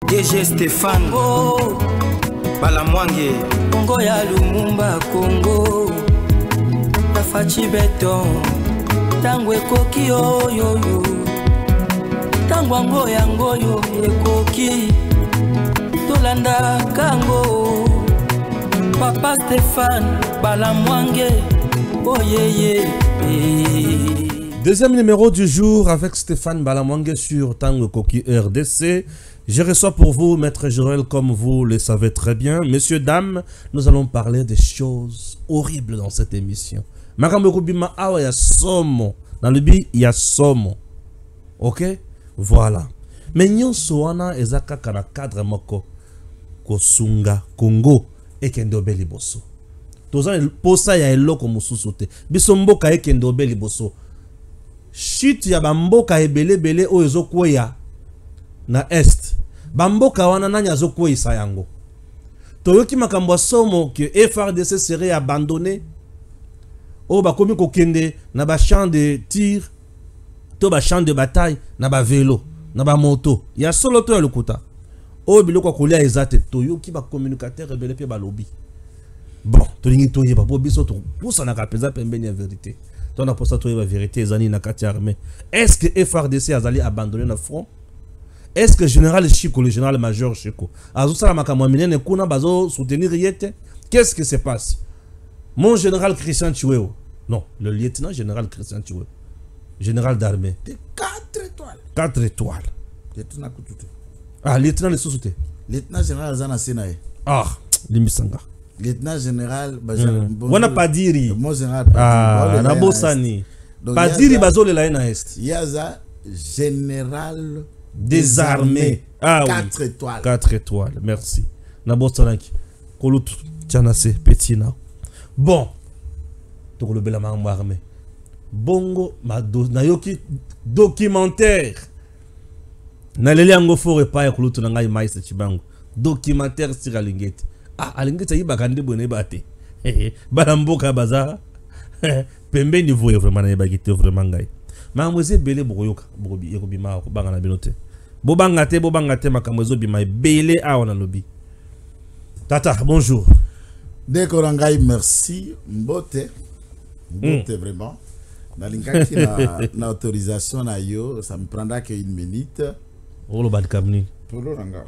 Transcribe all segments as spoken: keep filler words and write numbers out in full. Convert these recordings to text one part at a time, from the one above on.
D G Stéphane oh. Balamwange Congo ya Lumumba Congo Tafachi beton Tango ekoki oyoyo Tango ango yango yo ekoki Tolanda kango Papa Stéphane Balamwange oh yeah yeah. Deuxième numéro du jour avec Stéphane Balamwange sur Tango Koki R D C. Je reçois pour vous Maître Joël comme vous le savez très bien. Messieurs, dames, nous allons parler des choses horribles dans cette émission. Makambo Kubima awa ya somo. Dans le bi il y a somo. Ok? Voilà. Mais nyonso wana ezaka kana cadre moko kosunga Congo ekendo beli boso. Toza posa ya eloko mususu te. Biso mboka ekendo beli boso. Shit ya bamboka ebele bele o ezokweya na est. Bamboka wana nanya zokwe isa yango. Toyoki makambo somo que F R D C serait abandonné. O ba komi kokende na ba champ de tir, to ba champ de bataille na ba vélo, na ba moto. Ya solo to ya lokuta. O biloko kolia ezate toyoki ba communicateur ebele pe ba lobby. Bon, to lingi to yeba bo biso to pousa na kapeza pembeni ya vérité. To na posa to yeba vérité ezani na kati armée. Est-ce que F R D C azali abandonné na front? Est-ce que le général Chico, le général major Chico, soutenir Yete? Qu'est-ce qui se passe? Mon général Christian Chiweo, non, le lieutenant général Christian Chiweo, général d'armée. quatre étoiles. quatre étoiles. Lieutenant Ah, lieutenant de sous-souté. Lieutenant général Zana Senae. Ah, Limisanga. Lieutenant général On n'a pas dit. Mon général. Ah, Nabosani. Pas dit Bazo le Laina Est. Yaza général des armées. Ah quatre oui. étoiles. quatre étoiles, merci. Nabostanaki. Kolut Tchanase, Petina. Bon. Donc le bel armée. Bongo, ma do, nayoki documentaire. Nalele ango fore pa ya kulutu na ngai maïs chibango. Documentaire sur Alingeti. Ah, Alingeti yi bakande bone bate. Balamboka baza. Pembe niveau vraiment na bagite vraiment ngai. Mamweze belé boyoka, bobi yekobima ko banga na binote. Bobanga te bobanga te makamwezo bima belé a on a lobby. Tata, bonjour. Dekorangai, merci. Mbote. Mbote mm. vraiment. Nalingaki na, na autorisation na yo, ça me prendra que une minute. Oh le bad kamni. Polo ranga.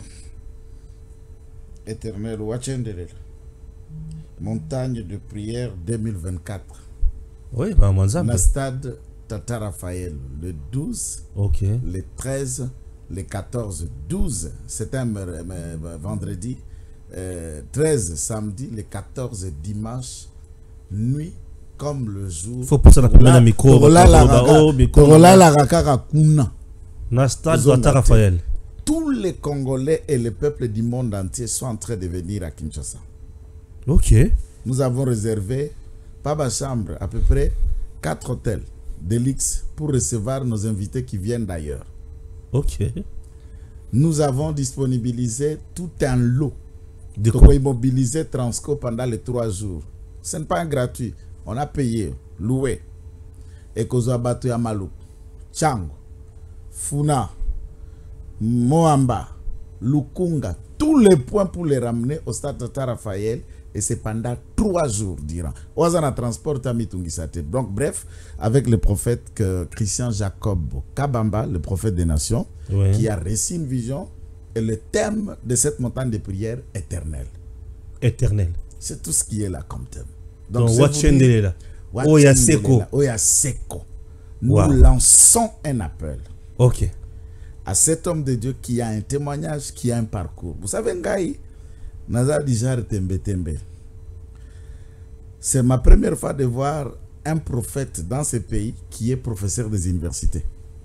Éternel Wachendele. Montagne de prière deux mille vingt-quatre. Oui, bah Mwanza. Na stade Tata Raphaël, le douze, ok, le treize, le quatorze, douze, c'est un vendredi, euh, treize samedi, le quatorze dimanche, nuit comme le jour. Faut poser la micro. Torola la rakaka kuna. Na stade Tata Raphaël. Tous les Congolais et le peuple du monde entier sont en train de venir à Kinshasa. Ok. Nous avons réservé, pas ma chambre, à peu près quatre hôtels d'Elix pour recevoir nos invités qui viennent d'ailleurs. Ok. Nous avons disponibilisé tout un lot de quoi immobiliser Transco pendant les trois jours. Ce n'est pas gratuit. On a payé, loué. Ekozabatu Yamalou, Chango, Funa, Moamba, Lukunga, tous les points pour les ramener au stade Tata Raphaël. Et c'est pendant trois jours durant. Oazana transporte à Mitungisate. Donc, bref, avec le prophète que Christian Jacob Kabamba, le prophète des nations, oui, qui a reçu une vision, et le thème de cette montagne de prière éternelle. Éternelle. C'est tout ce qui est là comme thème. Donc, Wachendele. Oya Seko. Oya Seko. Nous wow. lançons un appel. Ok. À cet homme de Dieu qui a un témoignage, qui a un parcours. Vous savez, Ngaï, Nazar Dijar Tembe Tembe. C'est ma première fois de voir un prophète dans ce pays qui est professeur des universités.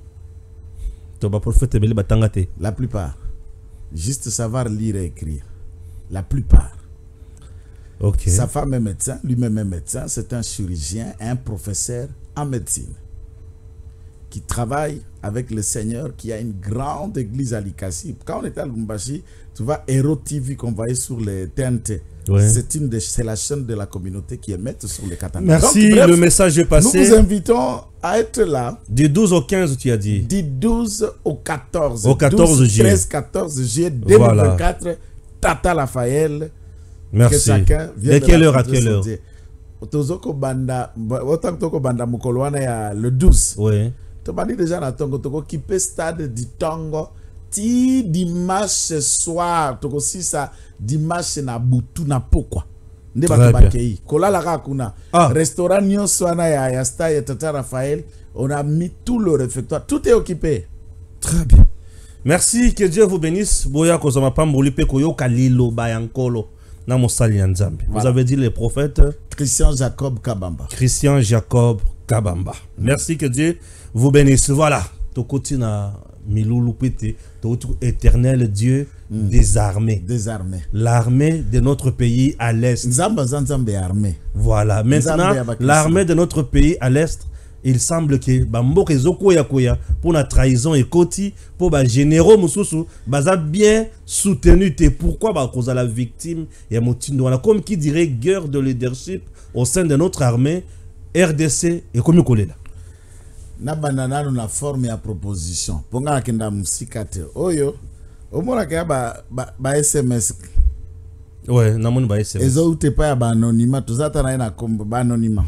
La plupart. Juste savoir lire et écrire. La plupart. Okay. Sa femme est médecin, lui-même est médecin, c'est un chirurgien, un professeur en médecine. qui travaille avec le Seigneur, qui a une grande église à Likasi. Quand on était à Lubumbashi, tu vois Hero T V qu'on voyait sur les T N T. Ouais. C'est une des, c'est la chaîne de la communauté qui émet sur les Katanga. Merci, donc, bref, le message est passé. Nous vous invitons à être là. Du douze au quinze, tu as dit. Du douze au quatorze. Au quatorze juillet. treize, quatorze juillet deux mille vingt-quatre. Voilà. Tata Raphaël. Merci. Que chacun vienne. De quelle heure à quelle heure? Tozoko banda, autant que toko banda mukolwana ya le douze. Oui. Tu m'as dit déjà, Natongo, Toko, qui peut stade du Tongo, ti dimanche soir, Toko, si ça, dimanche na butu na pokwa. Ne ba bakei. Kola la rakuna. Restaurant Nyon Swana ya Yasta et Tata Raphaël, on a mis tout le réfectoire. Tout est occupé. Très bien. Merci, que Dieu vous bénisse. Boya kozama pamboli pe koyo kalilo bayankolo. Na mosali ya Nzambe. Vous avez dit les prophètes. Christian Jacob Kabamba. Christian Jacob Kabamba. Merci, que Dieu vous bénisse. Voilà. Tokoti na milulu pete. Tokoti éternel Dieu mm. des armées. Des armées. L'armée de notre pays à l'est. Nzamba Nzambe armée. Voilà. Maintenant, l'armée de notre pays à l'est, il semble que Bambo Kezoko Yakoya pour la trahison et Koti pour les généraux Moussousou baza bien soutenu. Pourquoi bah cause à la victime et Motindo comme qui dirait guerre de leadership au sein de notre armée R D C et comme Kolela. Na banana na forme ya proposition. Ponga kenda musikate. Oyo omona ka ba ba S M S. Ouais, na moni ba S M S. Ezo ute pa ya ba anonymat, tozata na na komba ba anonymat.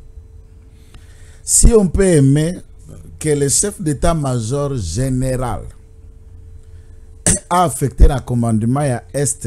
Si on peut aimer que le chef d'état-major général a affecté le commandement à Est,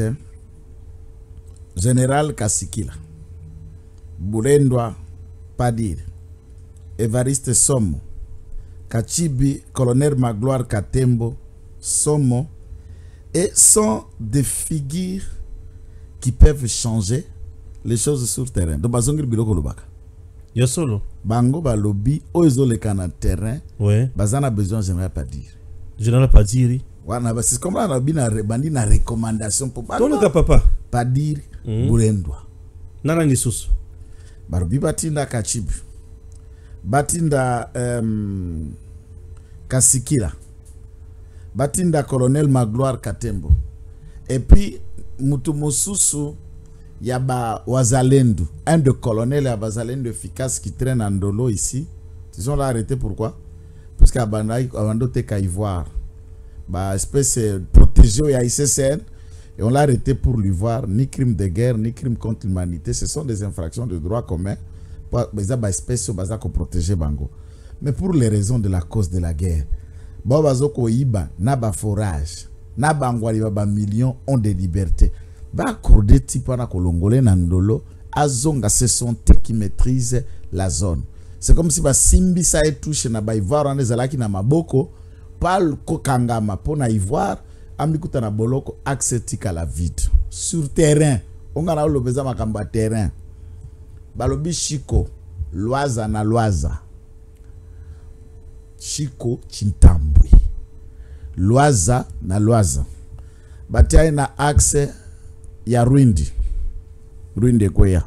général Kasikila, Bourendwa Padir, Evariste Somo, Kachibi, colonel Magloire Katembo, Somo, et sont des figures qui peuvent changer les choses sur le terrain. Donc, bazongir biloko lobaka. Yo solo. Bango balobi ozo le kana terrain. Ouais. Bazana besoin général pas dire. Général pas dire. Wana ba c'est comme la bina bandi na recommandation pour pas. Ton papa. Pas dire Bourendwa. Nana ni susu. Barobi batinda Kachibi. Batinda um, Kasikila. Batinda colonel Magloire Katembo. Et puis mutu mosusu Yaba Wazalendo, un de colonel ya Wazalendo efficace qui traîne en dolo ici. Ils sont là arrêtés pourquoi? Parce qu'à Bandaï, Abando Teka Ivoire, bah espèce protégé à I C C N et on l'a arrêté pour l'Ivoire, ni crime de guerre, ni crime contre l'humanité. Ce sont des infractions de droit commun. Mais ça, bah espèce baza ko protéger Bango. Mais pour les raisons de la cause de la guerre, bon bazoko iba na ba forage, na bangwali ba millions ont des libertés. Ba accordé tipana kolongolé nandolo azonga ce sont eux qui maîtrisent la zone. C'est comme si ba simbi sa etouche na ba ivoire on ezalaki na maboko pal kokangama pona ivoire ambikuta na boloko acceptika la vide sur terrain on a le besoin makamba terrain balobi Chiko Loaza na Loaza Chiko Chintambwe Loaza na Loaza batia na axe ya Rwindi Rwindi kweya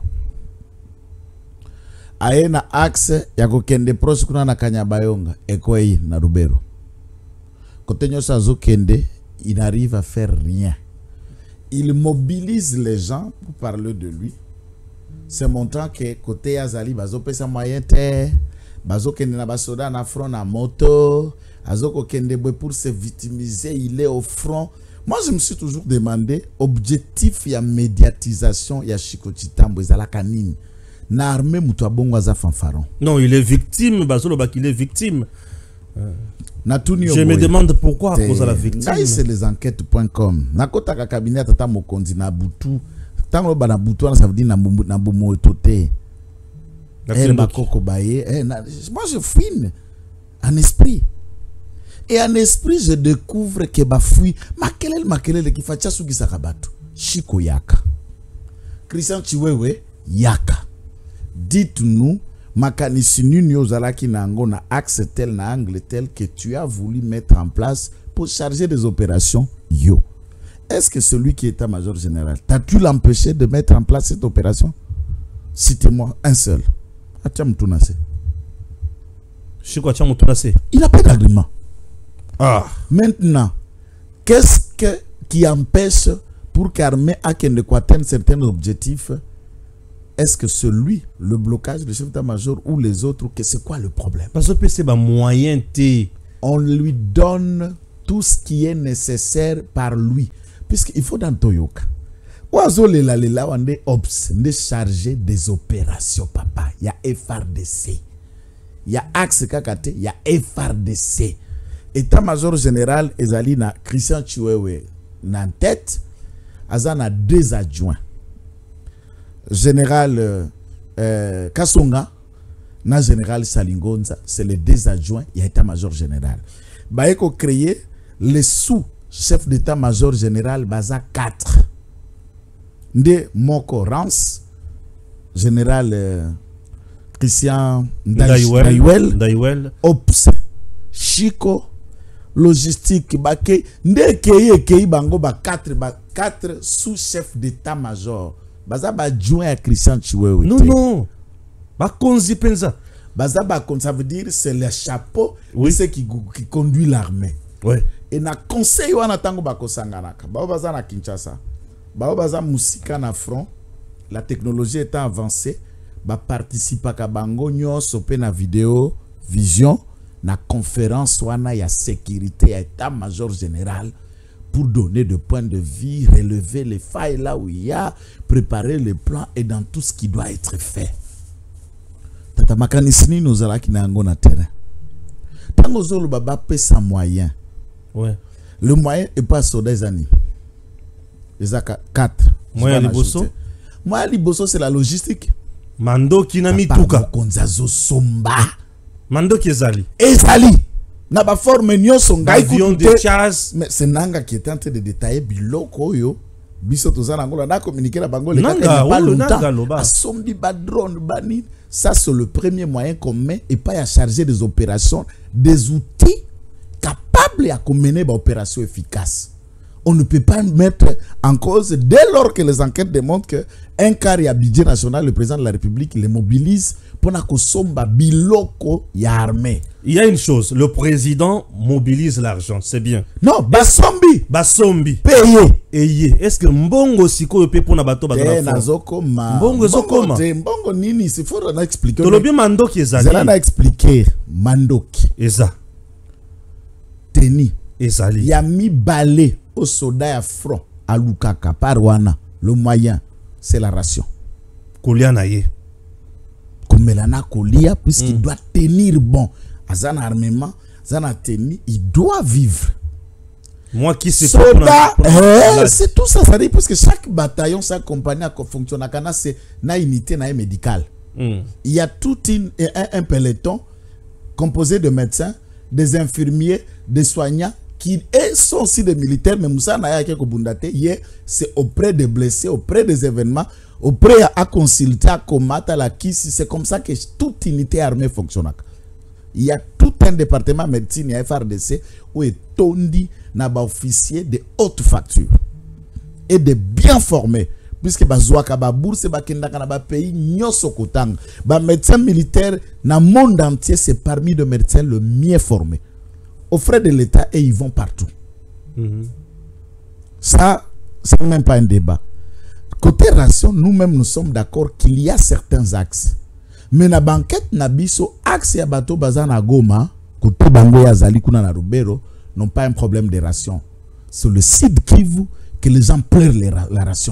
aena axe ya kokende proche kuna na Kanyabayonga ekweyi na Rubero kote nyosa azokende il n'arrive à faire rien. Il mobilise les gens pour parler de lui. C'est montrant que côté Azali bazo pesa moyen te bazo kende na basoda na front na moto azoko kende pour se victimiser, il est au front. Moi, je me suis toujours demandé, objectif ya médiatisation ya Chiko Chitambo ezalaka nini? Na armée mutu abongo aza fanfaron. Non, il est victime, bazolo ba qu'il est victime. Euh, je me demande pourquoi à cause de la victime. C'est les enquêtes point com. Nakota ka cabinet tata mokonzi na butu. Tango ba na butu ça veut dire na bombo na bomo toté. Eh ba koko baye, eh moi je fouine en esprit. Et en esprit, je découvre que Bafoui, makelele makelele qui fait chasou gisakabatu. Chiko yaka. Christian Chiwewe yaka. Dites-nous, makanisi nini ozalaki nango na axe tel na angle tel que tu as voulu mettre en place pour charger des opérations yo. Est-ce que celui qui est état-major général, t'as-tu l'empêché de mettre en place cette opération? Citez-moi un seul. Atiam Tounase. Il n'a pas d'agrément. Ah. Maintenant, qu'est-ce que, qui empêche pour qu'armée atteigne certains objectifs? Est-ce que celui, le blocage, le chef d'état-major ou les autres, que c'est quoi le problème? Parce que c'est un moyen. On lui donne tout ce qui est nécessaire par lui. Puisqu'il faut dans Toyoka. Oiseau les la les la on est ops, on est chargé des opérations, papa. Il y a F R D C. Il y a Axe Kakate, il y a F R D C. État-major général ezali na Christian Chiwewe en tête, azan a deux adjoints. Général euh, euh, Kasonga, na général Salingonza, c'est les deux adjoints, il y a état-major général. Baeko créé les sous-chefs d'état-major général baza quatre. Nde Moko Rance, général euh, Christian Ndaiwel, Ops, Chico, logistique, Bake, Nde Keye Keye Bango, ba quatre, ba quatre sous-chefs d'état-major. Baza ba joint à Christian Chiwewe. Non, non. Ba konzi penza. Baza ba konzi, ça veut dire c'est le chapeau oui. de ceux qui, qui conduit l'armée. Ouais. Et na conseil wana tango ba kosanganaka. Ba baza na Kinshasa. Ba baza musika na front. La technologie étant avancée, ba participa ka bango nyonso pe na vidéo vision na conférence wana ya sécurité ya état-major général pour donner de points de vue, relever les failles là où il y a, préparer les plans et dans tout ce qui doit être fait. Tata makanisini nous ala ki na ngo na terrain. Tango zolo baba pe sans moyen. Ouais. Le moyen est pas sur des années. Les a quatre. Moyen liboso. Moyen liboso c'est la logistique. Mando kinami tuka. Konzazo somba. Mando kezali. Ezali. Na ba forme nyonso ngai avion de chasse. Mais c'est Nanga qui est en train de détailler biloko yo. Biso tozana ngola na communiquer la bango le Nanga, pas longtemps. Asombi ba drone bani. Ça c'est le premier moyen qu'on met et pas à charger des opérations, des outils capables à mener des opérations efficaces. On ne peut pas mettre en cause dès lors que les enquêtes démontrent que un quart à budget national, le président de la République les mobilise pour na kosomba biloko ya armée. Il y a une chose, le président mobilise l'argent, c'est bien. Non, basombi, basombi, payé. Eye. Est-ce que mbongo siko yope pour na bato bato na nazoko ma mbongo zokoma mbongo nini c'est faut na expliquer. To lo bien mandoki ezali. Zala na expliquer mandoki. Eza. Teni ezali. Ya mi balé au soldat ya front à Lukaka par wana. Le moyen c'est la ration. Kolia na ye. Komelana kolia puisqu'il mm. doit tenir bon. Azana armement, azana tenir, il doit vivre. Moi qui sais pas. Eh, c'est tout ça, ça dit parce que chaque bataillon, chaque compagnie a fonctionne à Kana, c'est une unité médicale. Mm. Il y a tout une, un, un peloton composé de médecins, des infirmiers, des soignants qui sont aussi des militaires, mais Moussa Naya Kekobundate, c'est auprès des blessés, auprès des événements, auprès à consulter, à combattre, à la kiss. C'est comme ça que toute unité armée fonctionne. Il y a tout un département médecine, il y a F R D C, où est tondi naba officier de haute facture et de bien formés. Puisque bazouaka ba bourse ba kendaka na ba pays nyoso kotang. Ba médecin militaire na monde entier, c'est parmi les médecins le mieux formés. Aux frais de l'État et ils vont partout. Mm-hmm. Ça, c'est même pas un débat. Côté ration, nous-mêmes nous sommes d'accord qu'il y a certains axes. Mais na banquette na biso axe ya bateau bazana Goma, côté bango ya zali kuna na Rubero, n'ont pas un problème de ration. C'est le site Kivu que les gens pleurent les ra la ration.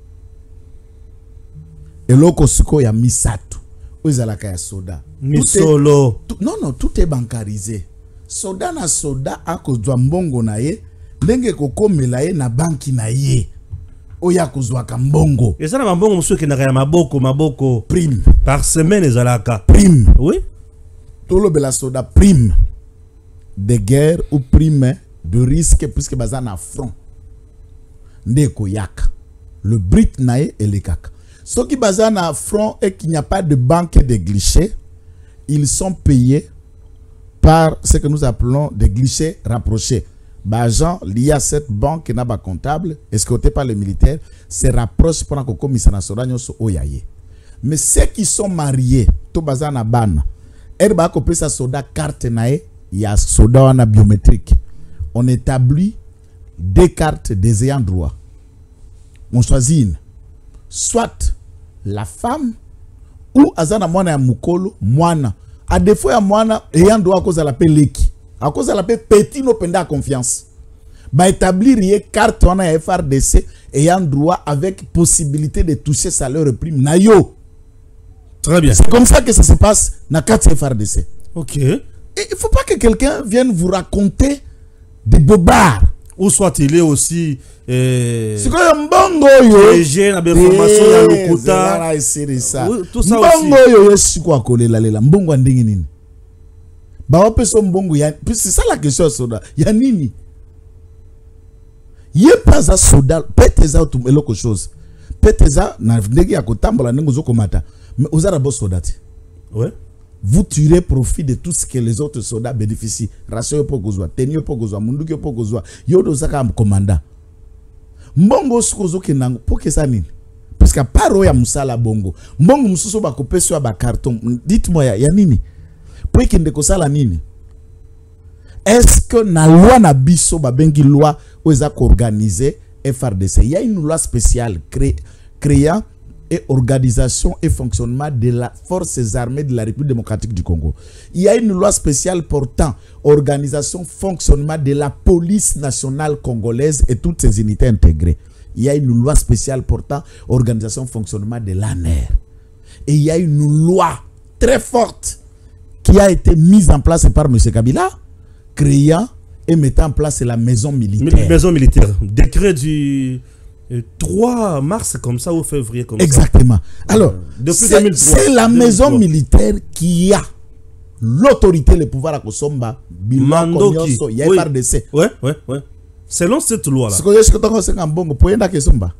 Et loko suko ya Misato, ozalaka ya soda. Misolo. Non non, tout est bancarisé. Soda na soda akozwa mbongo na ye, ndenge kokomela ye na banki na ye. Oya kozwa ka mbongo. Et ça na mbongo monsieur ke na ya maboko maboko prime par semaine ezalaka. Prime. Oui. Tolo bela soda prime de guerre ou prime de risque puisque bazana front. Ndeko yaka. Le Brit nae et le kaka. Ceux qui bazana front et qu'il n'y a pas de banque de glitché, ils sont payés par ce que nous appelons des glitchés rapprochés. Bagent lié à cette banque n'a pas comptable, escorté par les militaires, se rapprochent pour que soda nyoso oyaye. Mais ceux qui sont mariés, to bazana ban, Erba kopé sa soda carte nae, il y a soda wana biométrique. On établit des cartes des ayants droit. On choisit une. Soit la femme ou azana mwana ya mukolo, mwana. À défaut ya mwana, ayant droit à cause de la paix leki. À cause de la paix petit no penda confiance. Ba établir une carte wana ya F R D C ayant droit avec possibilité de toucher salaire prime na yo. Très bien. C'est comme ça que ça se passe dans la carte F R D C. Ok. Et il ne faut pas que quelqu'un vienne vous raconter des bobards. Ou soit il est aussi euh, c'est quoi mbongo yo léger na information ya lokuta. Tout ça aussi. Mbongo yo yesu kwa kolela lela mbongo ndenge nini? Ba wape so mbongo ya c'est ça la question soda. Ya nini? Yé pas à soda, peut-être tout quelque chose. Peut-être na ndenge ya kotambola ndenge zo komata. Mais aux arabes soldats. Ouais. Vous tirez profit de tout ce que les autres soldats bénéficient. Ratio pour gozwa, tenio pour gozwa, munduki pour gozwa. Yodo saka commandant. Mbongo sukozo kenango pour que ça nini? Parce que paro ya musala bongo. Mbongo mususu ba couper sur ba carton. Dites-moi ya, ya nini? Pour que ndeko sala nini? Est-ce que na loi na biso ba bengi loi oza organiser F R D C? Il y a une loi spéciale cré, créant et organisation et fonctionnement de la forces armées de la République démocratique du Congo. Il y a une loi spéciale portant organisation, fonctionnement de la police nationale congolaise et toutes ses unités intégrées. Il y a une loi spéciale portant organisation, fonctionnement de l'A N R. Et il y a une loi très forte qui a été mise en place par M. Kabila, créant et mettant en place la maison militaire. Maison militaire. Décret du trois mars comme ça ou février comme exactement. ça. Alors, euh, c'est la maison militaire qui a l'autorité, le pouvoir à Kosomba, Mandoki. Il y a F R D C. Ouais, ouais, ouais. Selon cette loi-là. C'est ce que tu as dit en bongo, pour y aller à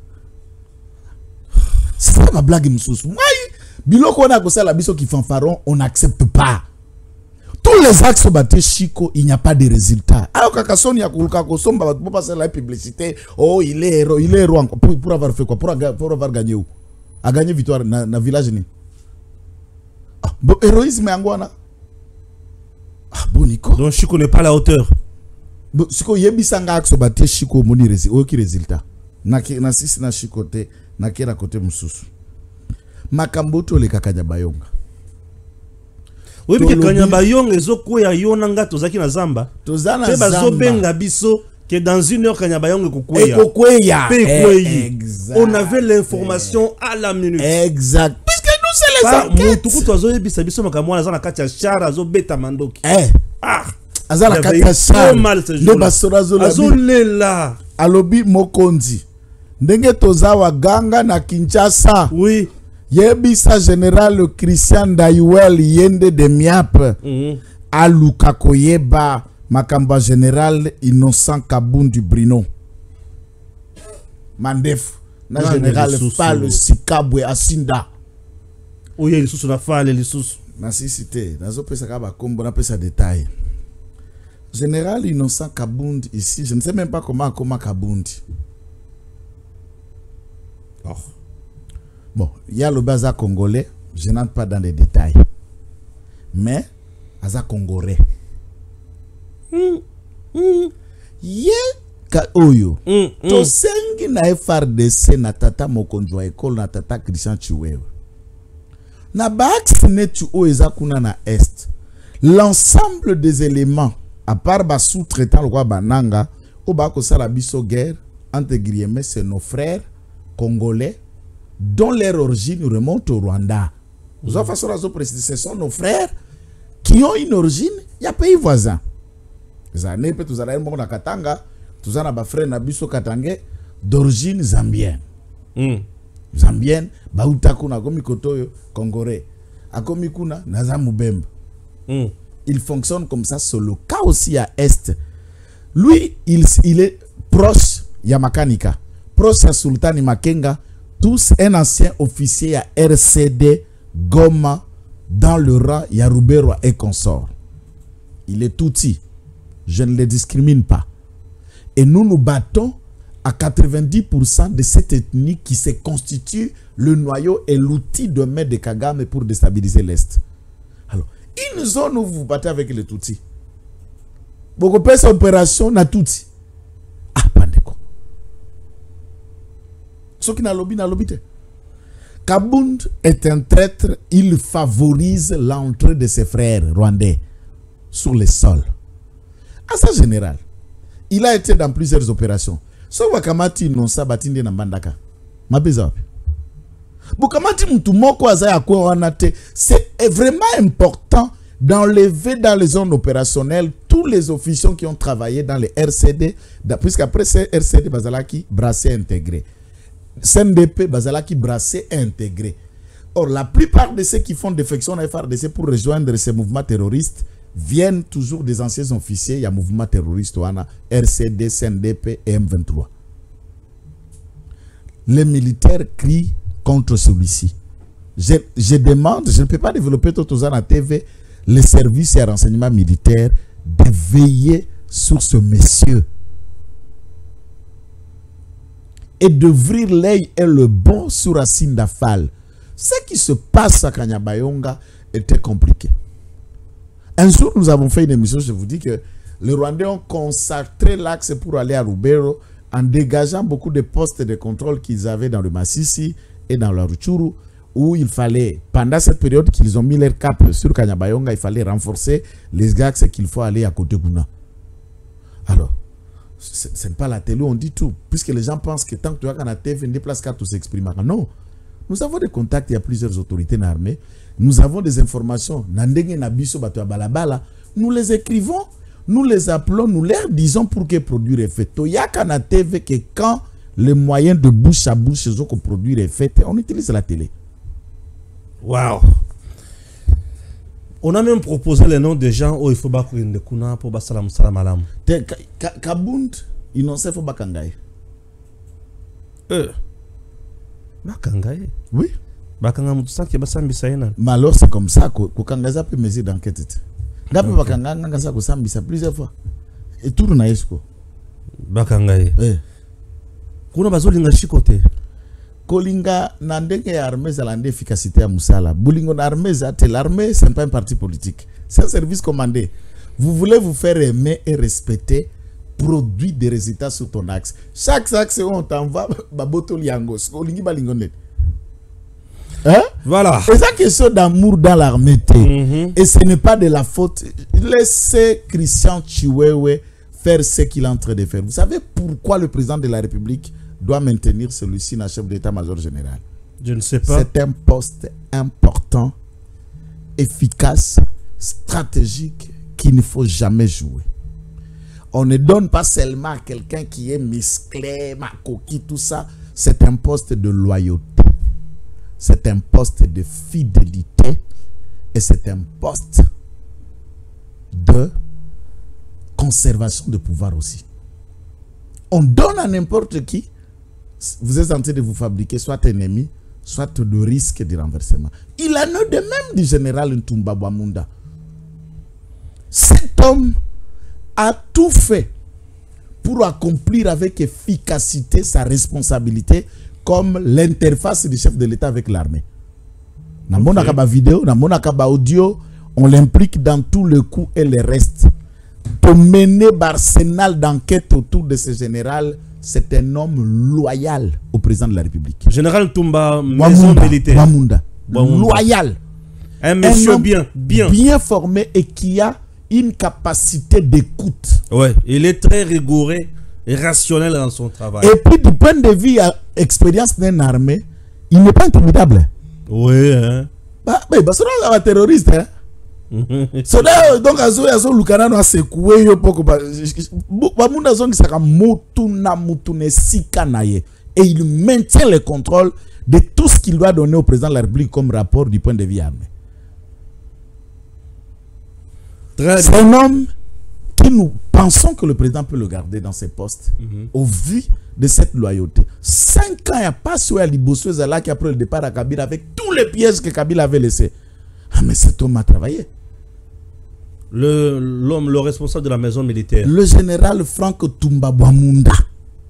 c'est pas ma blague, m'sous. Moi, biloko on a ça la biso qui fanfaron, on n'accepte pas. Tous les axes battus Chico, il n'y a pas de résultat. Alors Kakason y a Kuluka Kosomba pour passer la publicité. Oh, il est héros, il est héros pour, pour avoir fait quoi? Pour, pour avoir gagné où? A gagné victoire dans le village ni. Ah, bon héroïsme angwana. Ah bon Nico. Donc Chico n'est pas à la hauteur. Bon Chico yebisanga axes battus Chico moni résultat. Aucun résultat. Na ki na sisi na Chico te na kera côté mususu. Makamboto le kakanya bayonga. Oui, mais quand yamba yong ezoko ya yonanga tozaki na zamba. Tozana zamba. Te bazobenga biso que dans une heure quand yamba yong ekokuya. Ekokuya. Exact. On avait l'information à la minute. Exact. Puisque nous c'est les enquêtes. Mutuku tozo yebisa biso makamwa na zana kati ya chara azo beta mandoki. Eh. Ah. Azala kati ya chara. Ne basora zo la. Azo lela. Alobi mokonzi. Ndenge tozawa ganga na Kinshasa. Oui. Yebisa général Christian Dayuel Yende de Miap mm -hmm. Aluka koyeba makamba général Innocent Kabundu Brino Mandef na ah, général Fall Sikabwe Asinda oye lisusu na Fall lisusu na cité nazo pesa ka ba kombo na pesa détail général Innocent Kabundu ici je ne sais même pas comment comment Kabundu. Oh. Bon, il y a le bazar congolais, je n'entre pas dans les détails. Mais, bazar congolais. Mm. Mm. Ye ka oyo. Mm. Mm. To sengi na F R D C na tata mokonjwa école na tata Christian Chiwewe. Na bax ne tu o ezakuna na est. L'ensemble des éléments, à part ba sous-traitant le roi Bananga, au bako sala biso guerre, entre guillemets, c'est nos frères congolais dont leur origine remonte au Rwanda. Nous avons fait ça préciser, ce sont nos frères qui ont une origine, il y a pays voisins. Les années, tous les années, na Katanga, tous les années, frères Nabiso Katangé, d'origine zambienne. Mm. Zambienne, Baoutakuna, Komikotoyo, Congolais. Akomikuna, Nazamubembe. Mm. Il fonctionne comme ça sur le cas aussi à Est. Lui, il, il est proche, Yamakanika, proche à Sultani Makenga, tous un ancien officier à R C D Goma dans le rang Yarubero et consort. Il est touti. Je ne le discrimine pas. Et nous nous battons à quatre-vingt-dix pour cent de cette ethnie qui se constitue le noyau et l'outil de main de Kagame pour déstabiliser l'Est. Alors, Une zone où vous vous battez avec les Tutsis. Beaucoup de cette opération na Tutsi. Ah, pandeko. Ce qui n'a lobby n'a lobby. Kabound est un traître, il favorise l'entrée de ses frères rwandais sur le sol. À sa général, il a été dans plusieurs opérations. So wakamati non sabatinde na Mbandaka. Mabeza wapi? Bukamati mtu moko azaya kwa wanate. C'est vraiment important d'enlever dans les zones opérationnelles tous les officiers qui ont travaillé dans les R C D, puisqu'après ces R C D bazalaki brassé intégré. C N D P bazalaki brassé intégré. Or, la plupart de ceux qui font défection à F R D C pour rejoindre ces mouvements terroristes viennent toujours des anciens officiers. Il y a mouvement terroriste, R C D, C N D P et M vingt-trois. Les militaires crient contre celui-ci. Je, je demande, je ne peux pas développer tout ça à la T V, les services et renseignements militaires de veiller sur ce monsieur et d'ouvrir l'œil et le bon sur Racine Dafal. Ce qui se passe à Kanyabayonga était compliqué. Un jour, nous avons fait une émission, je vous dis que les Rwandais ont consacré l'axe pour aller à Lubero en dégageant beaucoup de postes de contrôle qu'ils avaient dans le Massissi et dans le Rutshuru, où il fallait, pendant cette période qu'ils ont mis leur cap sur Kanyabayonga, il fallait renforcer les axes qu'il faut aller à côté Gouna. Alors, ce n'est pas la télé où on dit tout, puisque les gens pensent que tant que tu as la T V, une déplace carte s'exprimer. Non, nous avons des contacts, il y a plusieurs autorités dans l'armée, nous avons des informations, nous les écrivons, nous les appelons, nous leur disons pour que produire est fait. Il y a qu'à la T V que quand les moyens de bouche à bouche que produire est fait, on utilise la télé. Waouh! On a même proposé les noms des gens où il faut pas courir de kuna pour basalam salam alam. Kabound, il n'en sait pas bakangaye. Euh. Bakangaye? Oui. Bakanga mutusa qui basambi saïna. Mais alors c'est comme ça que Kangaza peut mesurer d'enquête. Gape bakanga ngasa ko sambisa plusieurs fois. Et tout na yesko. Bakangaye. Eh. Kuna bazolinga chikote. Kolinga nandenge ya armée zalande efficacité à Moussala. Boulingo na armée zate, l'armée c'est pas un parti politique. C'est un service commandé. Vous voulez vous faire aimer et respecter, produit des résultats sur ton axe. Chaque axe où on t'envoie baboto liangos, kolingi balingone. Hein? Voilà. C'est ça question d'amour dans l'armée. Mm-hmm. Et ce n'est pas de la faute. Laissez Christian Chiwewe faire ce qu'il est en train de faire. Vous savez pourquoi le président de la République doit maintenir celui-ci dans le chef d'état-major général? Je ne sais pas. C'est un poste important, efficace, stratégique, qu'il ne faut jamais jouer. On ne donne pas seulement à quelqu'un qui est musclé, macoqui, tout ça. C'est un poste de loyauté. C'est un poste de fidélité. Et c'est un poste de conservation de pouvoir aussi. On donne à n'importe qui. Vous êtes en train de vous fabriquer soit ennemi, soit le risque de renversement. Il en est de même du général Ntumba Bwamunda. Cet homme a tout fait pour accomplir avec efficacité sa responsabilité comme l'interface du chef de l'État avec l'armée. Dans mon akaba vidéo, dans mon akaba audio, on l'implique dans tout le coup et le reste. Pour mener l'arsenal d'enquête autour de ce général, c'est un homme loyal au président de la République. Général Tumba, maison militaire. Bwamunda. Loyal. Un monsieur un bien, bien. Bien formé et qui a une capacité d'écoute. Ouais, il est très rigoureux et rationnel dans son travail. Et puis du point de vue à expérience d'une armée, il n'est pas intimidable. Oui, hein. Bah, bah, bah, c'est un terroriste, hein. So là, donc azo azo lukana no secoué yo poko ba munda zongi saka mutu na mutu ne sika na ye, et il maintient le contrôle de tout ce qu'il doit donner au président de la République comme rapport du point de vue armé. C'est un homme qui nous pensons que le président peut le garder dans ses postes mm-hmm. au vu de cette loyauté. Cinq ans, il n'y a pas sur Alibosso Zala qui après le départ à Kabila avec tous les pièges que Kabila avait laissés. Ah mais cet homme a travaillé. Le, l'homme, le responsable de la maison militaire. Le général Franck Tumba Bwamunda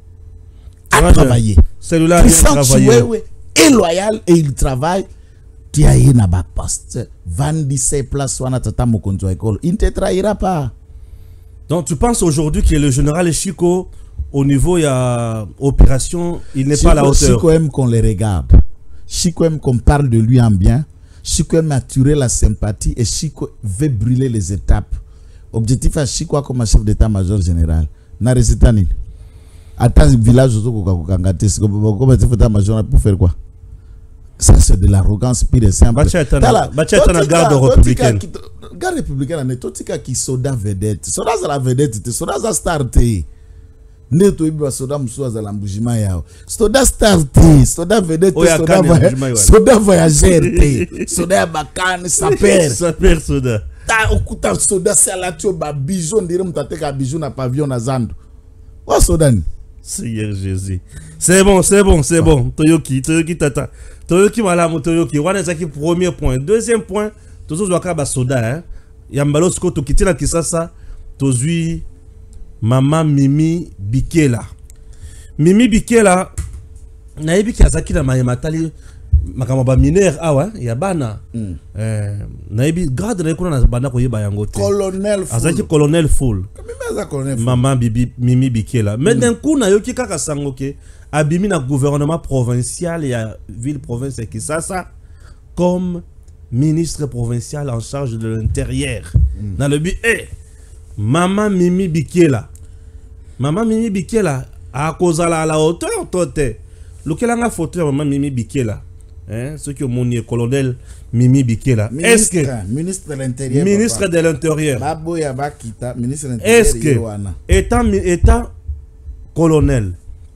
a ouais, travaillé. Celui-là a bien travaillé. Est loyal et il travaille tiaye na ba poste vandi ses places wana tata mokonzo école, il ne te trahira pas. Donc tu penses aujourd'hui que le général Chico, au niveau il y a opération, il n'est pas à la hauteur. Chico aime qu'on le regarde. Chico aime qu'on parle de lui en bien. Chico aime attirer la sympathie et Chico veut brûler les étapes. Objectif à Chico comme chef d'état-major général. Na résultat ni. Attends village au Kokangate, comme chef d'état-major pour faire quoi? Ça c'est de l'arrogance pire et simple. Bacha est un garde républicaine. Garde républicaine, mais tout ce qui soda vedette. Soda c'est la vedette, soda ça starté. Neto ibi soda musu za lambujima yao. Soda starté, soda vedette, soda soda voyageur, soda bakane saper. Saper soda. Ta okuta soda c'est la tio ba bijou ndire mutateka bijou na pavillon na Zando. Wa soda ni. Seigneur Jésus. C'est bon, c'est bon, c'est bon. Toyoki, Toyoki tata. Toyoki malamu Toyoki. Wana zaki premier point. Deuxième point, tozo zwaka ba soda hein. Yambalo sko tokiti na Kisasa, tozui Maman Mimi Bikela. Mimi Bikela nayebi ki azaki na mayematali makama ba mineur awa ya bana. Mm. Eh nayebi grade na kuna na bana ko yeba yango te. Colonel full. Azaki colonel full. Mimi colonel full. Maman Bibi Mimi Bikela. Mais mm. d'un coup na yoki kaka sangoke abimi na gouvernement provincial ya ville province ya Kisasa comme ministre provincial en charge de l'intérieur. Mm. Dans le but eh Maman Mimi Bikela. Maman Mimi Bikela a causé à la hauteur tote. Lequel photo Maman Mimi Bikela. Hein, ceux qui ont mon colonel Mimi Bikela. Est-ce que ministre de l'intérieur ministre de l'intérieur. Baboya Bakita, ministre de l'intérieur. Est-ce que étant étant colonel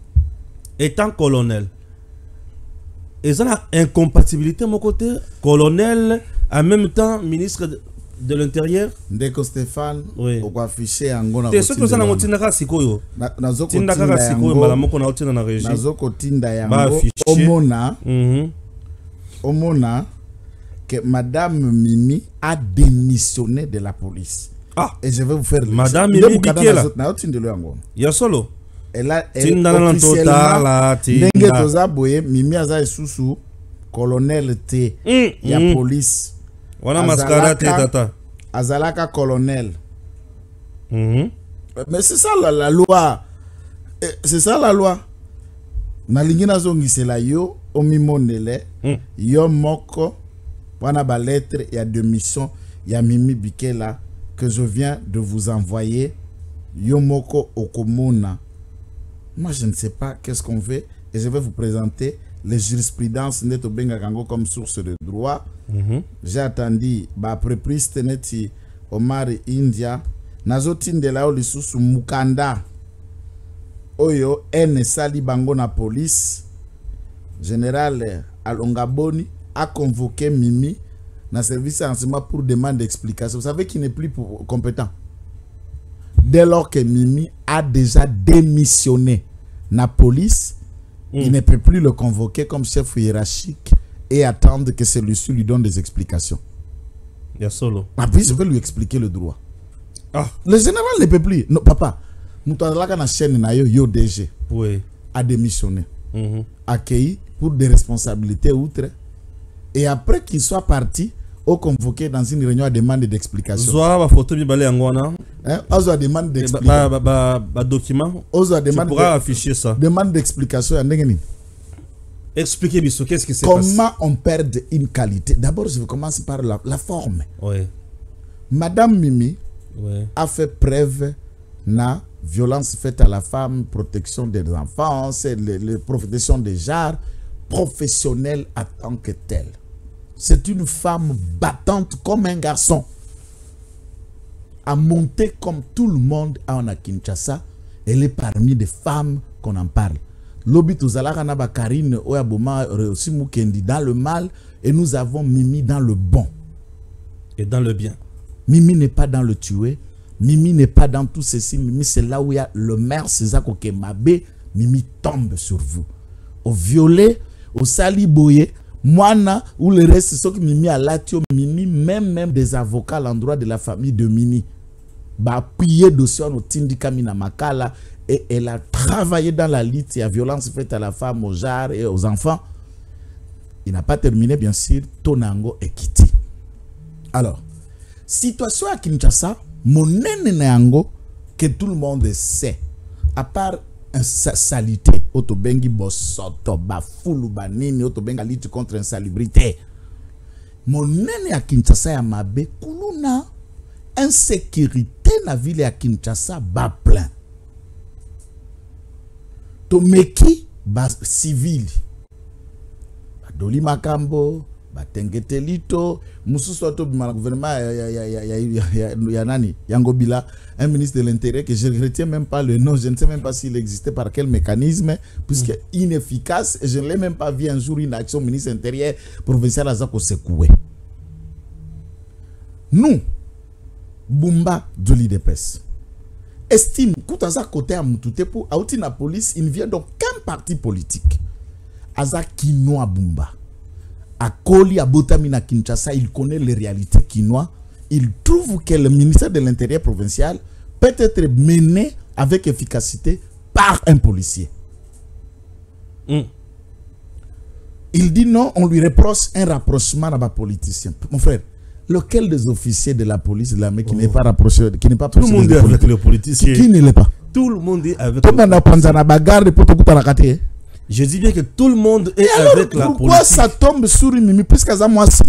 étant colonel ils ont une incompatibilité mon côté colonel en même temps ministre de de l'intérieur Ndeko Stéphane oui. Au affiché angona c'est ce que ça na motinda ka sikoyo na zoko tinda ka sikoyo mbala moko na otina na régie na zoko tinda yango omona mhm omona que madame Mimi a démissionné de la police. Ah, et je vais vous faire madame Mimi Bikela na otindelo yango ya solo elle a tinda na total tinda ndenge toza boye Mimi aza isusu colonel T mm, ya mm. police. Wana mascara te tata. Azalaka colonel. Mm-hmm. Mais c'est ça la, la loi. C'est ça la loi. Nalingi nazongisela yo omimonele mm. yo moko wana ba lettre ya de mission ya Mimi Bikela que je viens de vous envoyer yo moko okomona. Moi je ne sais pas qu'est-ce qu'on fait et je vais vous présenter les jurisprudences neto benga kango comme source de droit. Mm-hmm. J'ai attendu ba prépriste neti Omar India nazotindela o lisusu mukanda oyo ene sali bango na police. Général Alongaboni a convoqué Mimi na service renseignement pour demande d'explication. Vous savez qu'il n'est plus compétent dès lors que Mimi a déjà démissionné na police. Mm. Il ne peut plus le convoquer comme chef hiérarchique et attendre que celui-ci lui donne des explications. Ya solo. Ah puis je vais lui expliquer le droit. Ah. Le général ne peut plus. Non, papa. Nous avons la chaîne na yo, yo D G. Oui. A démissionné. Mm-hmm. Accueilli pour des responsabilités outre. Et après qu'il soit parti, au convoqué dans une réunion à demande d'explication. Zoa ba photo bibale angwana. Hein, ozo a demande d'explication. Ba ba ba document. Ozo a demande. Tu pourras afficher ça. Demande d'explication. Expliquez Bissou, qu'est-ce qui s'est passé? Comment on perd une qualité? D'abord, je vais commencer par la, la forme. Oui. Madame Mimi oui. a fait preuve na violence faite à la femme, protection des enfants, c'est le, le protection des genres, professionnelle en tant que telle. C'est une femme battante comme un garçon. A monter comme tout le monde à Kinshasa. Elle est parmi des femmes qu'on en parle. Lobi tozalaka na ba Karine Oyaboma aussi Mukendi dans le mal et nous avons Mimi dans le bon. Et dans le bien. Mimi n'est pas dans le tuer. Mimi n'est pas dans tout ceci. Mimi c'est là où il y a le maire César Kokemabe. Mimi tombe sur vous. Au violet, au saliboye, moana ou le reste ce que Mimi a latio Mimi même même des avocats à l'endroit de la famille de Mimi. Ba appuyer dossier au tindika mina makala. Et elle a travaillé dans la lutte à violence faite à la femme, aux genres et aux enfants. Il n'a pas terminé, bien sûr, Tonango et Kiti. Alors, situation à Kinshasa, mon nango que tout le monde sait, à part une salité, Otobengi Bosoto, Bafoulou, Banini, Otobenga lutte contre l'insalubrité. Mon nene à Kinshasa ya mabe, Kuluna, insécurité na ville à Kinshasa, ba plein. Tomeki, ba civil. Doli Makambo, Batengetelito, Moussoussoto Bimana gouvernement ya nani, Yangobila, un ministre de l'Intérieur que je ne retiens même pas le nom, je ne sais même pas s'il existait par quel mécanisme, puisque mm. inefficace, et je ne l'ai même pas vu un jour une action ministre intérieur provincial à Zako secoué. Nous, Bumba de l'I D P S, estime que à côté à Moutouté pour outil la police, il ne vient d'aucun parti politique. Aza Kinoa Bumba. À Koli, à Botamina Kinshasa, il connaît les réalités quinois. Il trouve que le ministère de l'Intérieur provincial peut être mené avec efficacité par un policier. Mm. Il dit non, on lui reproche un rapprochement à un politicien. Mon frère, lequel des officiers de la police de l'armée qui oh. n'est pas rapproché, qui n'est pas tout le monde est avec le politicien. Qui, qui ne l'est pas? Tout le monde est avec tout le politicien. Je dis bien que tout le monde est alors, avec la politique. Pourquoi ça tombe sur une mimi puisque ça moi si?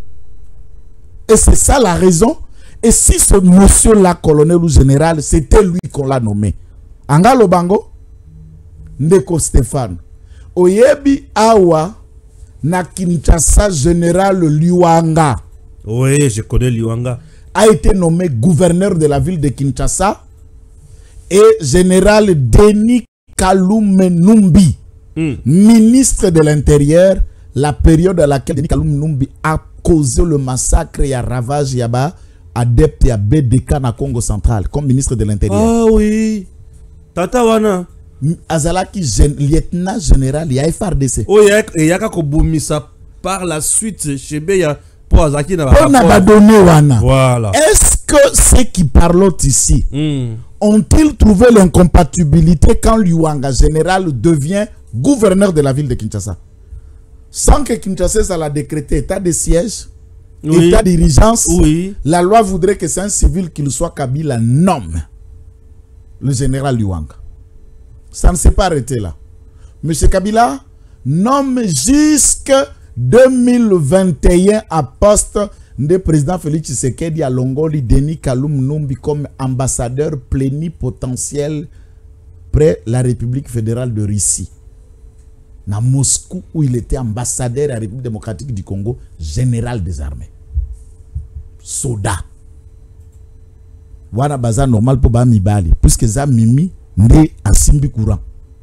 Et c'est ça la raison. Et si ce monsieur-là, colonel ou général, c'était lui qu'on l'a nommé. Angalo Bango, Ndeko Stéphane, Oyebi Awa, na Kinshasa général Liwanga. Oui, je connais Liwanga. A été nommé gouverneur de la ville de Kinshasa et général Denis Kalume Numbi. Mm. Ministre de l'Intérieur, la période à laquelle Denis Kalume Numbi a causé le massacre et a ravage Yaba, adepte à B D K na Congo central, comme ministre de l'Intérieur. Ah oui, Tata Wana. Azalaki lieutenant général, il y a F R D C. Oh, il y a Kakobumisa par la suite, chez Beya, pour Azaki na Wana. Voilà. Est-ce que ceux qui parlent ici mm. ont-ils trouvé l'incompatibilité quand Liwanga général devient gouverneur de la ville de Kinshasa? Sans que Kinshasa ça l'a décrété état de siège, oui. état d'urgence, oui. la loi voudrait que c'est un civil qu'il soit Kabila nomme le général Liwanga. Ça ne s'est pas arrêté là. Monsieur Kabila nomme jusqu'en deux mille vingt et un à poste de président Félix Tshisekedi à Longoli Denis Kalume Numbi comme ambassadeur plénipotentiel près la République fédérale de Russie. Na Moscou où il était ambassadeur à la République démocratique du Congo, général des armées. Soda. Wana baza normal pour ba mibali puisque za mimi né à Simbi courant.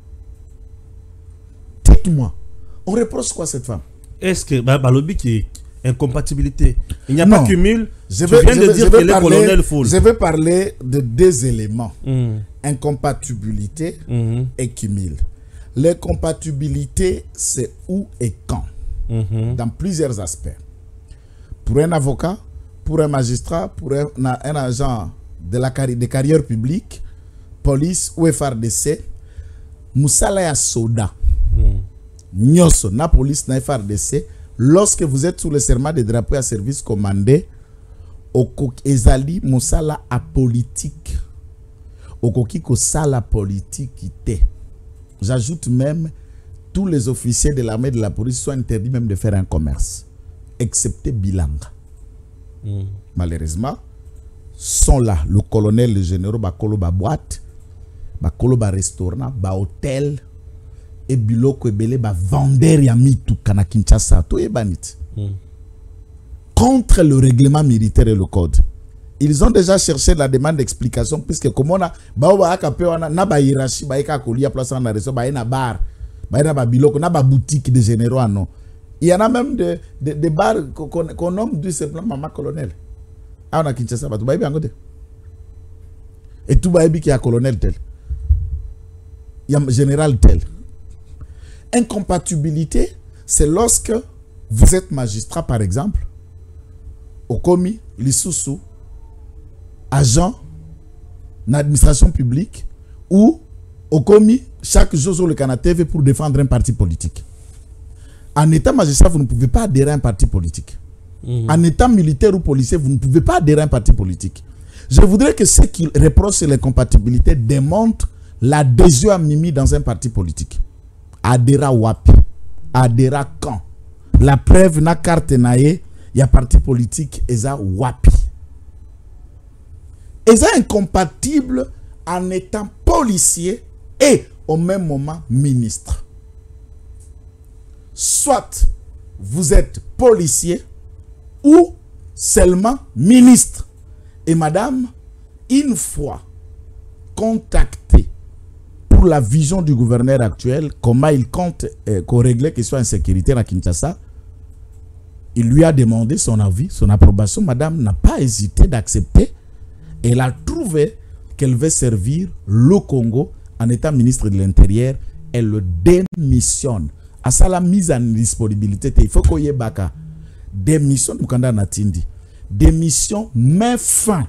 Dites-moi, on reproche quoi cette femme? Est-ce que bah, bah, lobby qui est incompatibilité? Il n'y a non. pas cumul. Je vais, tu viens je de vais, dire je vais que parler, les colonels full. Je vais parler de deux éléments. Mm. Incompatibilité mm-hmm. et cumul. L'incompatibilité, c'est où et quand, mm-hmm. dans plusieurs aspects. Pour un avocat, pour un magistrat, pour un, un agent de la carri de carrière publique, police ou F R D C, Moussala ya soda, Nyoso, na police, na F R D C, lorsque vous êtes sous le serment de drapeau à service commandé, Oko ezali Moussala a politique. Okoki ko sala politique ité. J'ajoute même, tous les officiers de l'armée de la police sont interdits même de faire un commerce, excepté Bilanga. Mm. Malheureusement, sont là le colonel, le général, Bakolo ba boîte, Bakolo ba restaurant, ba hôtel, et Biloko Ebele ba vendeur ya mitu kana Kinshasa, to ebanit. Mm. Contre le règlement militaire et le code. Ils ont déjà cherché la demande d'explication puisque comme on a ba akapé wana na ba hiérarchie ba eka kolia place en réseau ba na bar ba na ba biloko na ba boutique de généraux non. Il y en a même des de, de bars qu'on qu nomme du simplement maman colonel. Ah on a Kinshasa ba tu ba biangote. Et tout ba qui a colonel tel. Il y a général tel. Incompatibilité, c'est lorsque vous êtes magistrat par exemple au commis l'issoussou agent d'administration publique ou au commis chaque jour sur le canal T V pour défendre un parti politique. En état magistrat, vous ne pouvez pas adhérer à un parti politique. Mmh. En état militaire ou policier, vous ne pouvez pas adhérer à un parti politique. Je voudrais que ceux qui reprochent sur les compatibilités démontrent l'adhésion à Mimi dans un parti politique. Adhéra Wapi. Adhéra quand? La preuve n'a carte naïe, il y a parti politique, et ça Wapi. Et ça incompatible en étant policier et au même moment ministre. Soit vous êtes policier ou seulement ministre. Et madame, une fois contacté pour la vision du gouverneur actuel, comment il compte euh, qu'on règle la question d'insécurité à Kinshasa, il lui a demandé son avis, son approbation. Madame n'a pas hésité d'accepter. Elle a trouvé qu'elle veut servir le Congo en étant ministre de l'Intérieur. Elle le démissionne. À ça, la mise en disponibilité, il faut qu'on y ait baka. Démission, Mukanda Natindi. Démission, mais fin.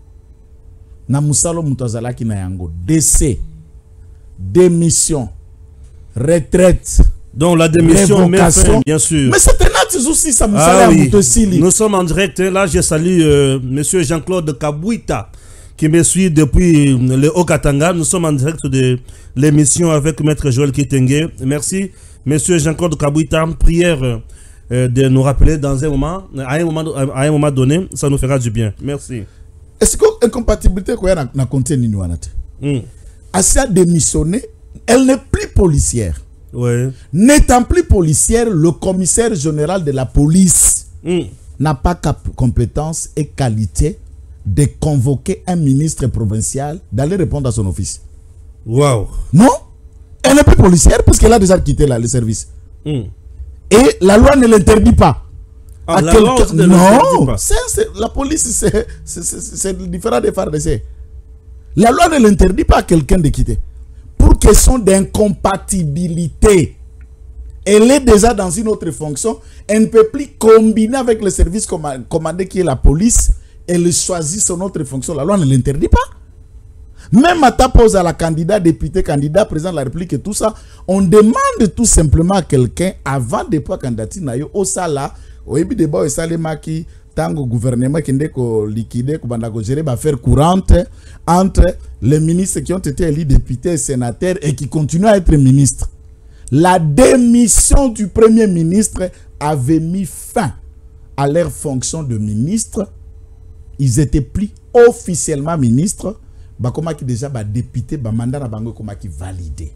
Na musalo mutazala ki na yango. Décès. Démission. Retraite. Donc la démission, mais fin, bien sûr. Mais c'est un acte aussi, ça me ah, oui. Nous sommes en direct. Là, je salue euh, monsieur Jean-Claude Kabouita qui me suit depuis le Haut-Katanga. Nous sommes en direct de l'émission avec Maître Joël Kitenge. Merci, monsieur Jean-Claude Kabouita. Prière euh, de nous rappeler dans un moment, à un moment, à un moment donné, ça nous fera du bien. Merci. Est-ce que l'incompatibilité qu'on a na contenu nous anate? Assa démissionné, elle n'est plus policière. Ouais. N'étant plus policière, le commissaire général de la police mm. n'a pas compétence et qualité de convoquer un ministre provincial d'aller répondre à son office. Wow. Non, elle n'est plus policière parce qu'elle a déjà quitté là, le service. Mm. Et la loi ne l'interdit pas. Ah, la loi ne l'interdit pas. C est, c est, la police, c'est différent des F A R D C. La loi ne l'interdit pas à quelqu'un de quitter. Pour question d'incompatibilité, elle est déjà dans une autre fonction, elle ne peut plus combiner avec le service commandé qui est la police, elle choisit son autre fonction, la loi ne l'interdit pas. Même à ta pose à la candidat, député, candidat, président de la République et tout ça, on demande tout simplement à quelqu'un, avant de pouvoir candidater, au sala, au début de débat, au salema qui tango gouvernement qui est liquidé, qui gérer affaires courantes entre les ministres qui ont été élus députés et sénateurs et qui continuent à être ministres. La démission du premier ministre avait mis fin à leur fonction de ministre. Ils étaient plus officiellement ministres. Bah, comment qui déjà bah, député, bah, mandat na bango comment qui validé.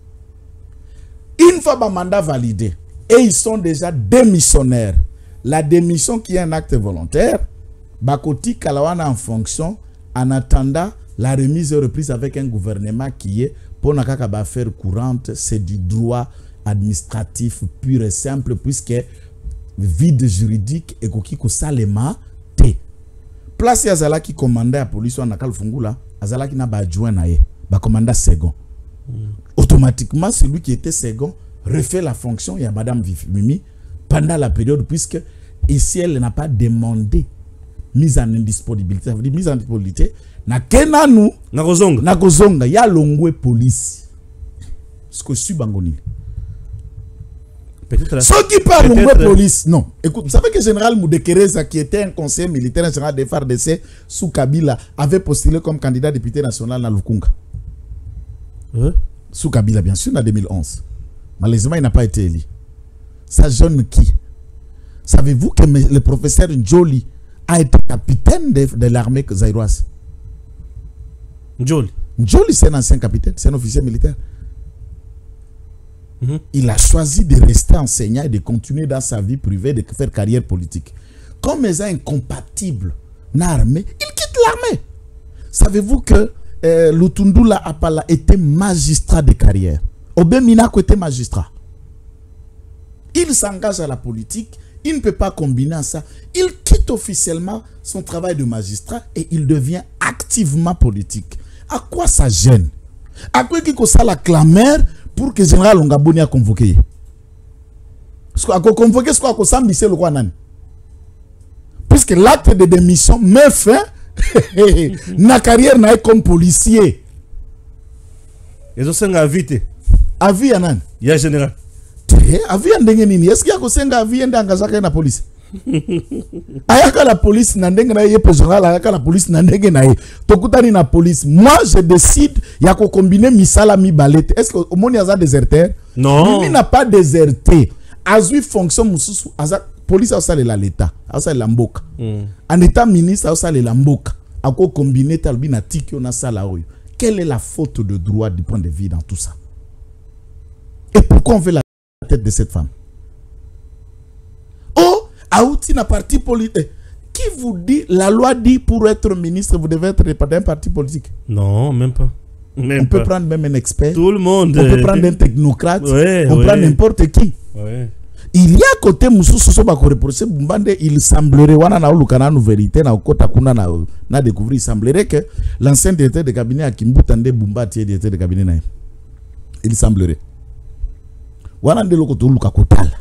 Une fois bah, mandat validé, et ils sont déjà démissionnaires. La démission qui est un acte volontaire, Bakoti Kalawana en fonction, en attendant la remise et reprise avec un gouvernement qui est, pour n'a qu'à affaire courante, c'est du droit administratif pur et simple, puisque vide juridique et koki ko salema te. Place Azala qui commandait la police en Akal Fungula, Azala qui n'a pas adjoint naé, ba commanda second. Mm. Automatiquement, celui qui était second refait la fonction, il y a Madame Mimi, pendant la période, puisque ici elle n'a pas demandé mise en indisponibilité. Ça veut dire mise en indisponibilité. Na kena nous, na kozonga, na kozonga, ya longwe police. Ce que je suis bangoni. Ceux qui parlent de police, non. Écoute, vous savez que le général Moudekereza, qui était un conseiller militaire, un général de F A R D C, sous Kabila, avait postulé comme candidat député national dans Lukunga. Hein? Sous Kabila, bien sûr, en deux mille onze. Malheureusement, il n'a pas été élu. Sa jeune qui? Savez-vous que le professeur Njoli a été capitaine de, de l'armée zaïroise? Njoli. Njoli, c'est un ancien capitaine, c'est un officier militaire. Mm-hmm. Il a choisi de rester enseignant et de continuer dans sa vie privée, de faire carrière politique. Comme ils sont incompatibles dans l'armée, il quitte l'armée. Savez-vous que euh, Lutundula Apala était magistrat de carrière? Obé Minako était magistrat. Il s'engage à la politique, il ne peut pas combiner ça. Il quitte officiellement son travail de magistrat et il devient activement politique. À quoi ça gêne? À quoi qu'il y a la clameur pour que le général Ongaboni a convoqué? A convoqué ce qu'on a sambissé le roi Nani. Puisque l'acte de démission met fin na carrière na comme policier. Ils ont cinq à vite. À vie, Anan. Il y a général. Eh, avi ndenge nini? Est-ce qu'il y a kosenga avi ende engagé na police? Ayaka la police na ndenge na ye personnel, ayaka la police na ndenge na ye. Tokutani na police. Moi je décide ya ko combiner misala mi balete. Est-ce que au monde y a déserteur? Non. Lui n'a pas déserté. Azui fonction mususu aza police a salé la l'état, a salé la mboka. Mm. En état ministre a salé la mboka. A ko combiner talbi na tikio na sala oyo. Quelle est la faute de droit du point de vue dans tout ça? Et pourquoi on veut la tête de cette femme? Oh, Aouti n'a parti politique. Qui vous dit, la loi dit pour être ministre, vous devez être d'un parti politique? Non, même pas. Même on peut pas. prendre même un expert. Tout le monde. On peut prendre un technocrate. Ouais, on ouais. prend n'importe qui. Ouais. Il y a côté Moussou Soba ko reproché Bumbande, il semblerait wana na ulukana nou vérité na okota kuna na na découvrir, il semblerait que l'ancien directeur de cabinet à Kimbutande Bumba tie directeur de cabinet na. Il semblerait. Wana de loko to uluka kotala.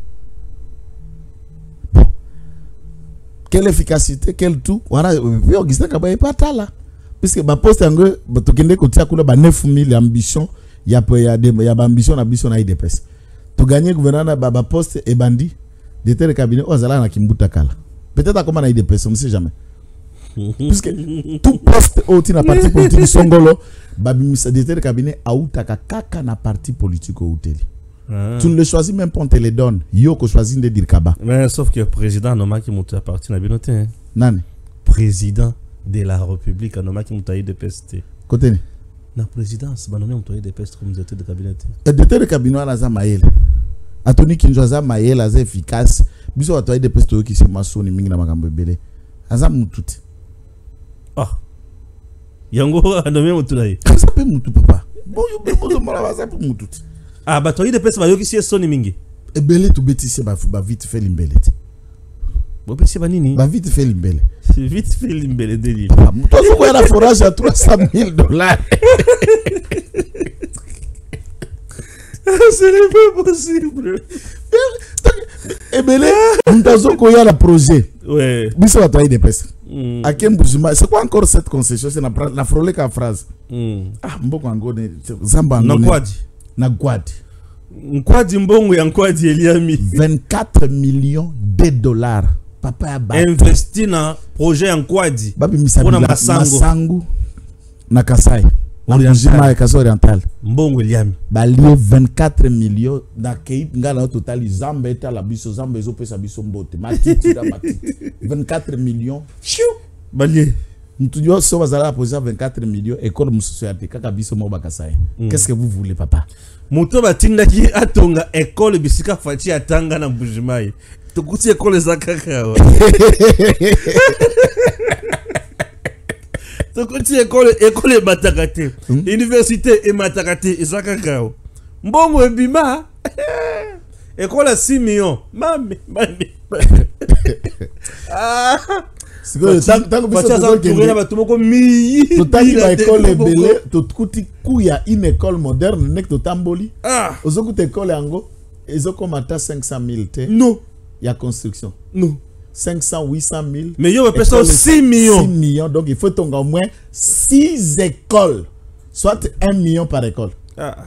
Bon. Quelle efficacité, quel tout? Wana yo Augustin Kabaye patala. Puisque ba poste ngo to kende ko tia kula ba neuf mille ambition, ya ya ya ba ambition na ambition na I D P S. To gagner gouvernement baba poste et bandit directeur de cabinet ozala na Kimbuta Kala. Peut-être comment na I D P S, on ne sait jamais. Puisque tout poste au tina parti politique songolo babi directeur de cabinet autaka kaka na parti politique au hôtel. Ah. Tu ne le choisis même pas, on te les donne. Yo ko choisis de dire kaba. Mais sauf que le président Noma qui monte à partir na binote. Hein. Nani? Président de la République Noma qui monte à I D P S T. Côté ni? La présidence, bah, on a des pestes comme directeur de cabinet. Le directeur de cabinet, on a Maël. Atoni Kinjoza Maël, c'est efficace. Biso a des pestes qui sont massoni, mingi na makambo belé. Azam mututi. Ah. Yango a nommé mututi. Ça peut mutu papa. Bon, yo be moto mala ça peut mututi. Ah, bah toi, il des pestes, bah yo qui c'est soni mingi. E belé tout bétissé, bah bah vite fait l'imbelé. Bon, c'est pas nini. Bah vite fait l'imbelé. Vite fait l'imbelé délire. Papa, toi, tu vois la forage à trois cent mille dollars. Ce n'est pas possible. Et belé, nous avons la projet. Ouais. Biso va travailler des pestes. À Kemboujima, c'est quoi encore cette concession? C'est la frôlée qu'à phrase. Ah, mboko angone, zamba angone. Na kwadi. Na kwadi. Nkwadi mbongo ya nkwadi Eliami. vingt-quatre millions de dollars. Papa ya ba. Investi na projet en kwadi. Babi misabila Masangu na Kasai. Oriental. Kasai oriental. Mbongo Eliami. Balie vingt-quatre millions na kei ngala au total zamba eta la biso zamba ezo pesa biso mbote. Matiti da matiti. vingt-quatre millions. Chou. Balie. Mtudio so bazala poser vingt-quatre millions école mususu ya te kaka biso mo Kasai. Qu'est-ce que vous voulez papa? Muto batinda ki atonga école bisika fati atanga na Mbujimai. Tukuti école za kaka. Tukuti école école batakate. Université et matakate za kaka. Mbongo ebima. École à six millions. Mami, mami. Ah. C'est que tant que biso toza batumoko mi. Totali ba école belé, tokuti kuya une école moderne nek totamboli. Ah. Ozokuta école yango ezokomata cinq cent mille te. Non. Il y a construction. Non. cinq cents, huit cent mille. Mais il y a six millions. six millions. Donc il faut au moins six écoles. Soit un million par école. Ah.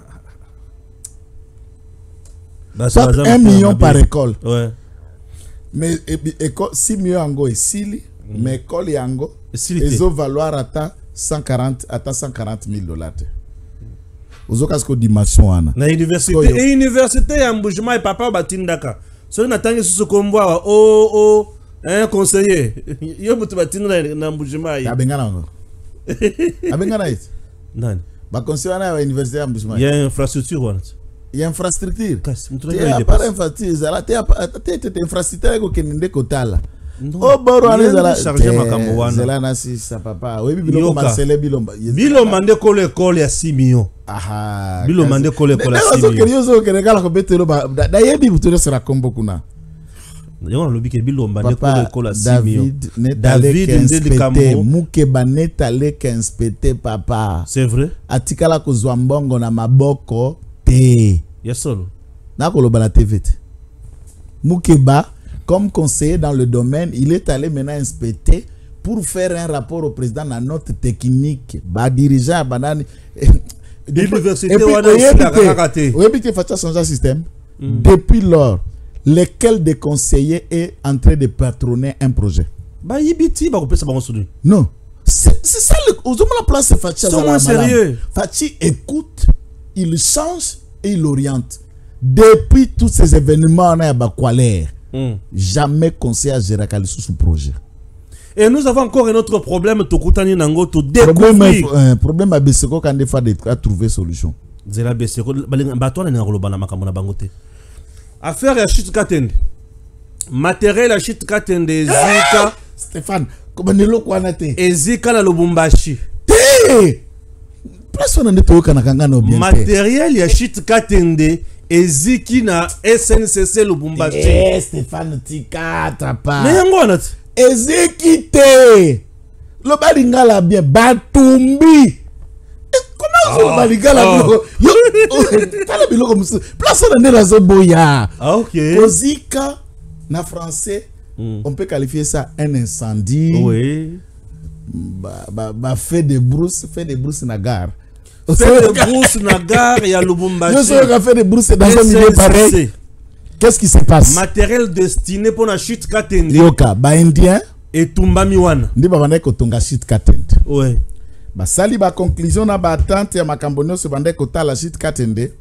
Bah, soit un million par école. Ouais. Mais école, six millions en go et six. Mais école yango, ils ont valoir à cent quarante à cent quarante mille dollars. Vous avez une dimension. Na université. Et université en Mbujima et papa batindaka. So na tangi susu komboa oh oh un conseiller. Yo mutu batinda na Mbujima. Abengana ngo. Abengana it. Nani? Ba conseiller na université en Mbujima. Il y a infrastructure wana. Il y a infrastructure. Kasi mutu ya il pas infrastructure, zala te te infrastructure ko kenende kotala. Oh boro ale zala charger makambo wana. Zala na si sa papa. Oui biloko Marcel Bilomba. Bilomba nde kole école ya six millions. Aha. Bilomba nde kole école ya six millions. Yo zo kenekala ko betelo ba da yebi butu sera kombo kuna. Yo on lobi ke Bilomba nde kole école ya six millions. David nde kambo muke baneta le inspecter papa. C'est vrai? Atikala ko zwambongo na maboko te. Yes solo. Na ko loba na T V. Mukeba comme conseiller dans le domaine, il est allé maintenant inspecter pour faire un rapport au président dans notre technique. Bah dirigeant banane. L'université wana aussi la kakate. Oui, puis tu fais changer système. Mm. Depuis lors, lesquels des conseillers est en train de patronner un projet? Bah, Yibiti, bah, on peut savoir en non. C'est ça, le, aux hommes la place, c'est Fachi. C'est sérieux. Fachi écoute, il change et il oriente. Depuis tous ces événements, on a Bakwalère. Mm. Jamais conseiller à gérer sous ce projet. Et nous avons encore un autre problème. Tokutani Nango, to découvrir. Problème, euh, problème à Besseko quand des fois à trouver solution. Zela Besseko, bateau na ngolo bana makamona bangote. Affaire ya shit katende. Matériel ya shit katende zika. Stéphane, comment ne lo kwa na te? Ezika na Lubumbashi. Te. Personne ne te kana kanga no bien. Matériel ya shit katende eziki na S N C C Lubumbashi. Eh Stéphane tika tapa. Mais yango na te. Eziki te. Lo balingala bien batumbi. Comment oh, balingala oh. Yo tala biloko musu. Place na la zoboya. Ah OK. Kozika na français, mm. on peut qualifier ça un incendie. Oui. Bah bah bah fait de brousse, fait de brousse na gare. Fait de brousse na gare et à Lubumbashi. Je sais qu'on fait de brousse dans un milieu pareil. Qu'est-ce qui se passe? Matériel destiné pour la chute katende. Yoka, ba indien et tumba miwana. Ndi ba bande ko tonga chute katende. Oui. Ba sali ba conclusion na ba attente ya makambonyo se bande ko ta la chute katende.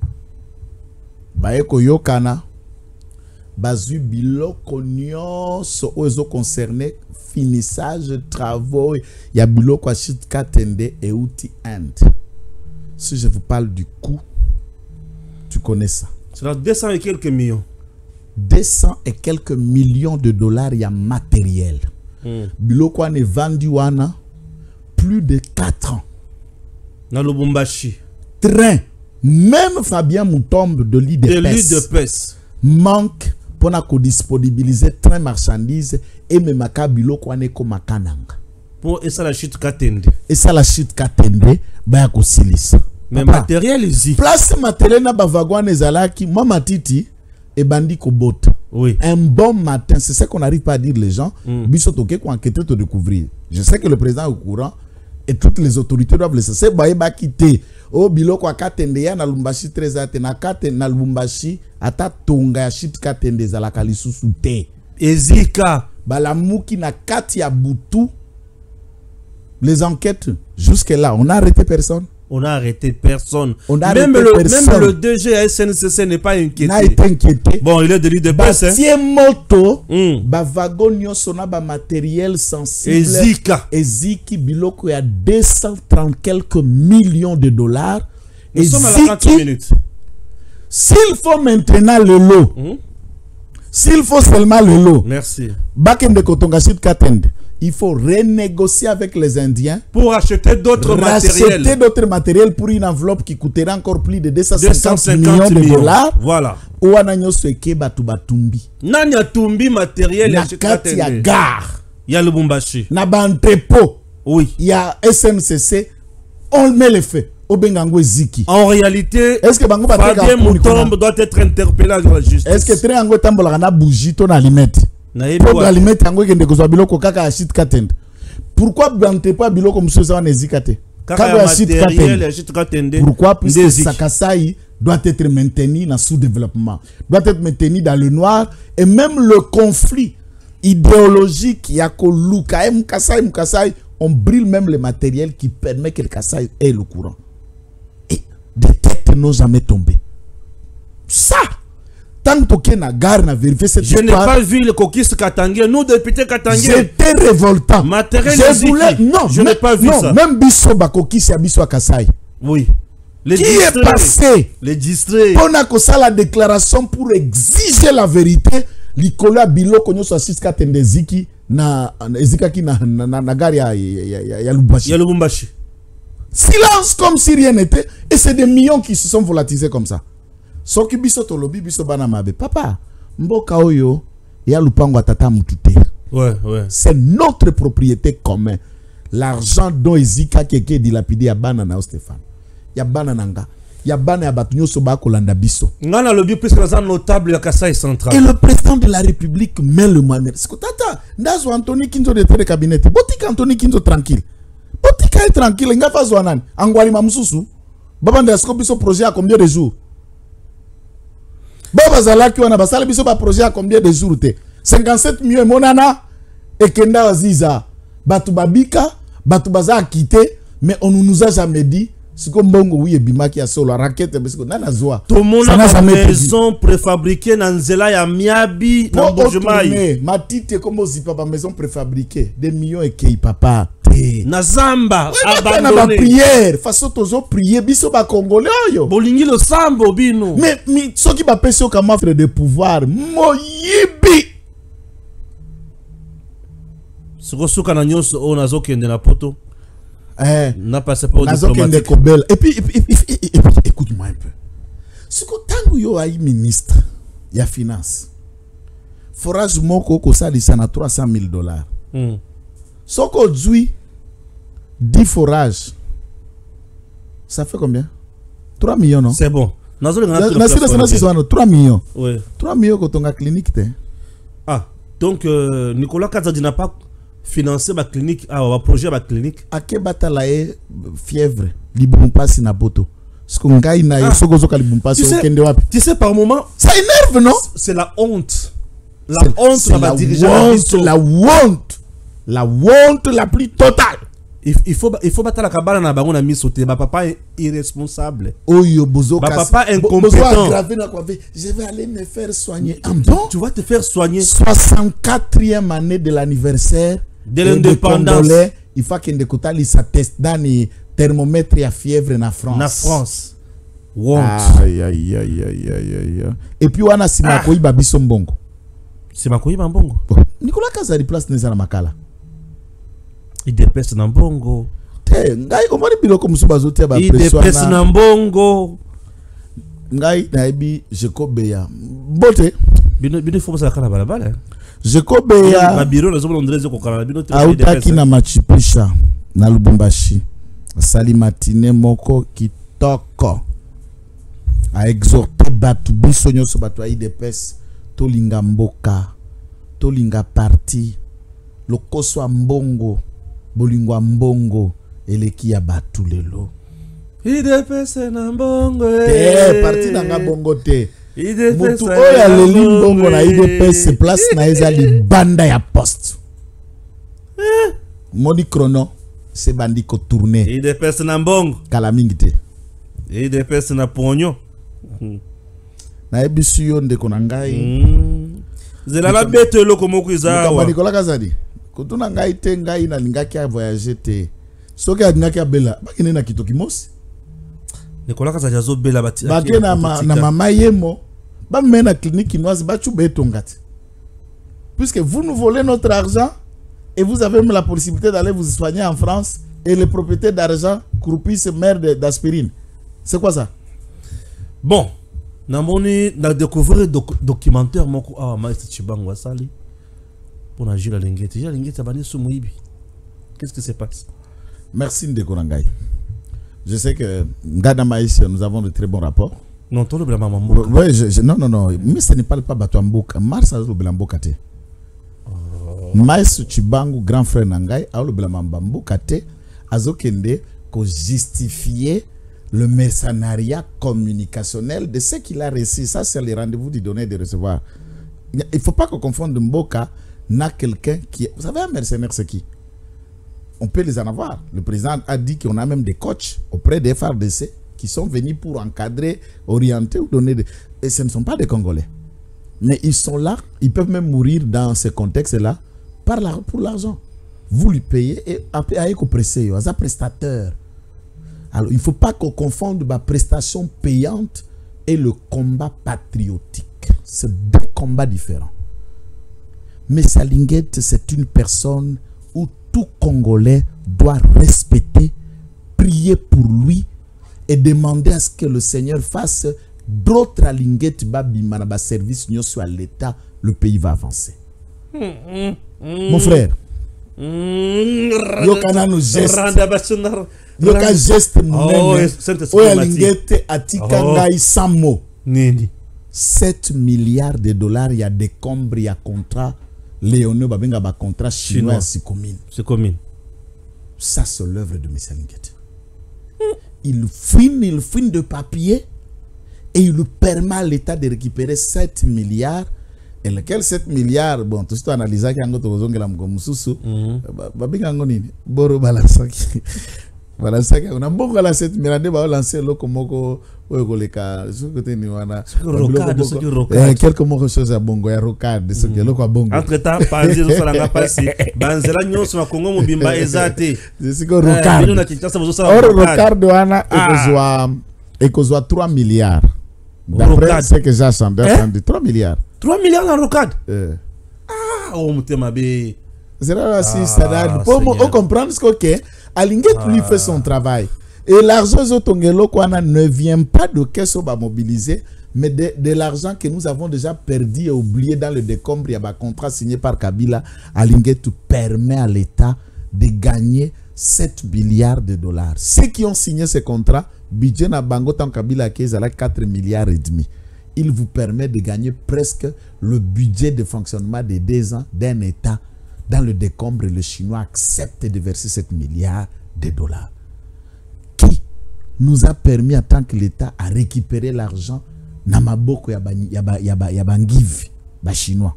Ba eko yokana. Bazu biloko nyonso ozo concerné finissage travaux ya biloko chute katende et outil end. Si je vous parle du coût, tu connais ça. C'est là deux cents et quelques millions. deux cents et quelques millions de dollars, il y a matériel. Mm. Biloko ane vendu wana plus de quatre ans. Dans le Lubumbashi. Train. Même Fabien Moutombe de l'île de, de Pes. de Pes. Manque pour na ko disponibiliser train marchandises et même maka biloko ane ko makananga. Pour et ça la chute katende. Et ça la chute katende ba ko silisa. Mais papa, matériel ici. Place matériel na ba wagon ezalaki moi matiti et bandi ko bota. Oui. Un bon matin, c'est ce qu'on n'arrive pas à dire les gens. Mm. Biso toke ko enquêter te découvrir. Je sais que le président est au courant et toutes les autorités doivent le savoir. C'est ba ba quitter. Oh biloko katende ya na Lubumbashi treize ate na katende na Lubumbashi ata tonga ya shit katende ezalaka lisusu te. Ezika bala muki na kati ya butu. Les enquêtes, jusque-là, on n'a arrêté personne. On n'a arrêté personne. On a même, arrêté le, personne. même le D G à S N C C n'est pas inquiété. N'a été inquiété. Bon, il est de l'île de Pes. Bastien moto, mm. ba wagon nyonso na ba matériel sensible. Ezika. Eziki biloko ya deux cent trente quelques millions de dollars. Nous sommes à la trente minutes. S'il faut maintenant le lot, mm. s'il faut seulement le lot. Merci. Bakende kotonga sud katende. Il faut renégocier avec les Indiens pour acheter d'autres matériels. Acheter d'autres matériels pour une enveloppe qui coûtera encore plus de deux cent cinquante millions de dollars. Voilà. Ou ananyo sweke batu batumbi. Nanya tumbi matériel ya kati ya gare. Ya Lubumbashi. Na ba entrepôt. Oui. Ya S N C C. On met le fait. Obengango Ziki. En réalité, est-ce que Bango Fabien Moutombe doit être interpellé à la justice? Est-ce que Triango Tambola na bougie ton alimette? Pourquoi pas biloko musoza na ezikate? Pourquoi? Puisque Sakasai doit être maintenu dans sous-développement, doit être maintenu dans le noir, et même le conflit idéologique yako luka Mukasai Mukasai, on brûle même le matériel qui permet que le Kasai ait le courant. Et des têtes n'ont jamais tombé. Ça. Tant que na gare na vérifier cette je n'ai pas vu le coquiste Katangé. Nous, députés Katangé. C'était révoltant. Matériel je voulais... Non, je n'ai pas vu non, ça. Même Bisso Bakokis et Bisso Kasai. Oui. Les qui distraits, est passé les distraits. On a fait la déclaration pour exiger la vérité. L'Ikola Bilo Konyo Sosis Katendeziki na Ezikaki na na na gare ya ya Lubumbashi. Ya Lubumbashi. Silence comme si rien n'était. Et c'est des millions qui se sont volatilisés comme ça. Soki biso tolobi biso bana mabe. Papa, mboka oyo ya lupango atata mutute. Ouais, ouais. C'est notre propriété commune. L'argent dont Ezika keke dilapidé ya bana na Stéphane. Ya bana nanga. Ya bana ya batunyo soba kolanda biso. Ngana lobi plus que ça notable ya Kasai central. Et le président de la République met le manuel. C'est que tata, ndazo Anthony Kinzo de tere cabinet. Botika Anthony Kinzo tranquille. Botika est tranquille, nga fa zwanan. Angwali mamususu. Baba ndasko biso projet à combien de jours? Baba bazalaki wana basala biso ba projet à combien de jours te cinquante-sept millions monana et kenda waziza batu babika batu baza quitté mais on ne nous a jamais dit ce que mbongo oui et bimaki a solo raquette parce que nana zoa tout le monde a une maison préfabriquée dans nzela ya miabi na Mbujimai matite comme zipa ba maison préfabriquée des millions et kei papa na zamba abandonné na prière façon tozo prier biso ba congolais oyo bolingi le sambo bino mais mi soki ba peso comme offre de pouvoir moyibi soko suka na nyonso o nazokende na poto eh n'a pas passé pour diplomatique et puis et puis écoute-moi un peu ce que tangu yo ai ministre ya finance forage moko ko salisa na trois cent mille dollars mm. Soko djui dix forages ça fait combien? Trois millions non? C'est bon. trois millions. Oui. Trois millions quand on a clinique te. Ah, donc euh, Nicolas Kazadi n'a pas financé ma clinique, ah, un projet ma clinique. À quel bataille fièvre, libumpas na boto. Ce qu'on gagne na yo soko zoka libumpas au kende wapi. Tu sais par moment, ça énerve non? C'est la honte. La honte la va diriger la honte. La honte la plus totale. Il, il faut il faut battre la cabane na bango na misoté. Ba papa est irresponsable. Oyo bozo ba papa incompétent. Je vais aller me faire soigner. Ah bon? Tu vas te faire soigner. soixante-quatrième année de l'anniversaire de l'indépendance. Il faut qu'il ndekota li sa test dani thermomètre ya fièvre na France. Na France. Honte. Aïe aïe aïe aïe aïe. Et puis wana sima ko iba biso mbongo. Sima ko iba mbongo. Nicolas Kazadi place neza na makala. Il dépêche na mbongo. Te ngai omoni biloko musuba zote ba pression na. Il dépêche na mbongo. Ngai na ebi Jekobeya. Bote. Bino bino faut ça kala balabala. Jekobeya. Ma bureau na zobo ndreze ko kala bino te. Autaki na machipisha na Lubumbashi. Sali matine moko kitoko. A exhorter batu biso nyoso batu ai dépêche tolinga mboka. Tolinga parti. Lokoso mbongo. Bolingwa mbongo eleki ya batu lelo. Idepese na mbongo eh parti na nga bongo te. Idepese mutu oya leli mbongo na idepese place na ezali banda ya poste. Eh modi chrono se bandi ko tourner. Idepese na mbongo kala mingi te. Idepese na ponyo. Na ebisu yo ndeko na ngai. Zela la bete loko moko izawa. Kamba Nicolas Kazadi. Kutuna ngai te ngai na lingaki a voyager te. Soki a lingaki a bela, bakine na kitoki mosi. Nicolas Kazadi azo bela bati. Bakine na ma, na mama yemo. Ba mena clinique chinoise ba chu betongati. Puisque vous nous volez notre argent et vous avez même la possibilité d'aller vous soigner en France et les propriétaires d'argent croupissent mère d'aspirine. C'est quoi ça? Bon, na moni na découvrir doc, documentaire moko ah maître Chibango Sali. Pour agir la linguette. La linguette a banni sous Mouibi. Qu'est-ce qui se passe? Merci Ndeko Nangai. Je sais que Ngada Maïs, nous avons de très bons rapports. Non, toi le blâme Mamboka. Oui, je, je, non, non, non. Mais ce n'est pas le pas Batouamboka. Mars a le blâme Bokate. Maïs Chibango, grand frère Nangai, a le blâme Bambokate. Azokende, ko justifier le mercenariat communicationnel de ce qu'il a reçu. Ça, c'est les rendez-vous du donner et de recevoir. Il ne faut pas qu'on confonde Mboka n'a quelqu'un qui est... Vous savez, un mercenaire, c'est qui? On peut les en avoir. Le président a dit qu'on a même des coachs auprès des F A R D C qui sont venus pour encadrer, orienter ou donner des... Et ce ne sont pas des Congolais. Mais ils sont là, ils peuvent même mourir dans ce contexte-là par la, pour l'argent. Vous lui payez et après, vous pressez, vous êtes prestateur. Alors, il ne faut pas qu'on confonde la prestation payante et le combat patriotique. C'est deux combats différents. Mais Salinguette, c'est une personne où tout Congolais doit respecter, prier pour lui et demander à ce que le Seigneur fasse d'autres Alinguette Babimanaba service soit à l'État, le pays va avancer. Mmh, mmh, mmh. Mon frère, Yokana nous geste. Yoka geste nous Alinguette Atika Ngai sans mots. sept milliards de dollars, il y a des combres, il y a contrats. Léoné Babenga ba contrat chinois c'est commune. C'est commune. Ça c'est l'œuvre de M. Salinguette. Il fouine, il fouine de papier Et il permet à l'État de récupérer sept milliards. Et lequel sept milliards, bon, tout ce analysé qui a un autre la moussou, babi kango nini, boro balansaki, balansaki, on a beaucoup la sept milliards, on a lancé le komoko, ouais koleka, ce côté ni wana, rocade, ce qui rocade, quelques mots choses à bongo, ya rocade, ce qui est le quoi bongo. Entre temps, par exemple, ça n'a pas passé, banzela nyo sur Congo mobimba ezate, c'est ce que rocade, or rocade wana, ekozwa, ekozwa trois milliards. D'après ce que j'ai entendu, trois milliards. trois milliards dans rocade. Euh. Ah, oh, m'abé. C'est là aussi, ça pour comprendre ce que Alinguet lui fait son travail. Et l'argent ne vient pas de caisse au mobiliser, mais de, de l'argent que nous avons déjà perdu et oublié dans le décombre. Il y a un contrat signé par Kabila. Alinguet permet à l'État de gagner sept milliards de dollars. Ceux qui ont signé ce contrat, budget na bango tant Kabila qui est quatre milliards et demi. Il vous permet de gagner presque le budget de fonctionnement de deux ans d'un État. Dans le décombre, le Chinois accepte de verser sept milliards de dollars. Qui nous a permis en tant que l'État à récupérer l'argent na maboko ya bangivi, ba Chinois.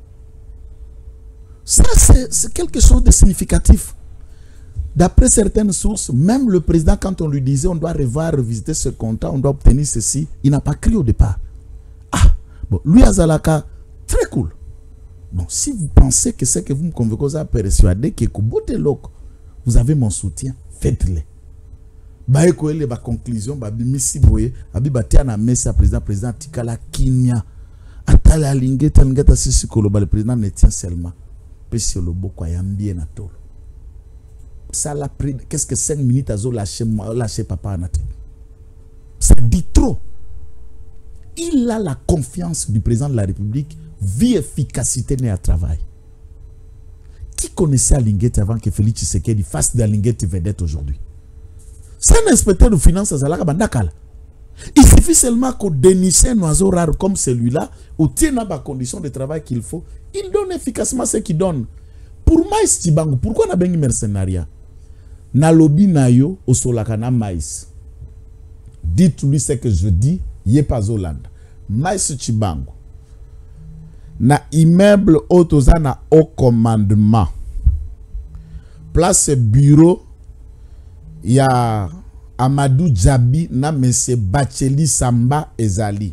Ça, c'est quelque chose de significatif. D'après certaines sources, même le président, quand on lui disait on doit revoir, revisiter ce contrat, on doit obtenir ceci, il n'a pas cru au départ. Ah, bon, lui, Azalaka, très cool. Bon, si vous pensez que c'est que vous me convoquez à persuader que vous avez mon soutien, faites-le. Bah, écoutez, la conclusion, bah, Missy Boye, Abi Batiana Messa, président, président Tikala Kinya, Atala Lingeta, Lingeta Sissikolo, le président ne tient seulement. Pesio le Boko, Yambien Atolo. Ça l'a pris, qu'est-ce que cinq minutes à lâcher, lâcher papa à notre. Ça dit trop. Il a la confiance du président de la République, vie efficacité n'est à travail. Qui connaissait Alinguet avant que Félix Tshisekedi fasse de Alinguet vedette aujourd'hui? C'est un inspecteur de finances à Zalaka Bandakal. Il suffit seulement qu'on déniche un oiseau rare comme celui-là, ou tient la condition de travail qu'il faut, il donne efficacement ce qu'il donne. Pour Maïs Chibangu, pourquoi on a besoin de mercenariat? Na lobby na yo au solakana Maïs. Dites-lui ce que je dis, yé pas Hollande. Maïs Chibangu. Na immeuble autozana au commandement. Place bureau, il y a Amadou Djabi na monsieur Bacheli Samba Ezali.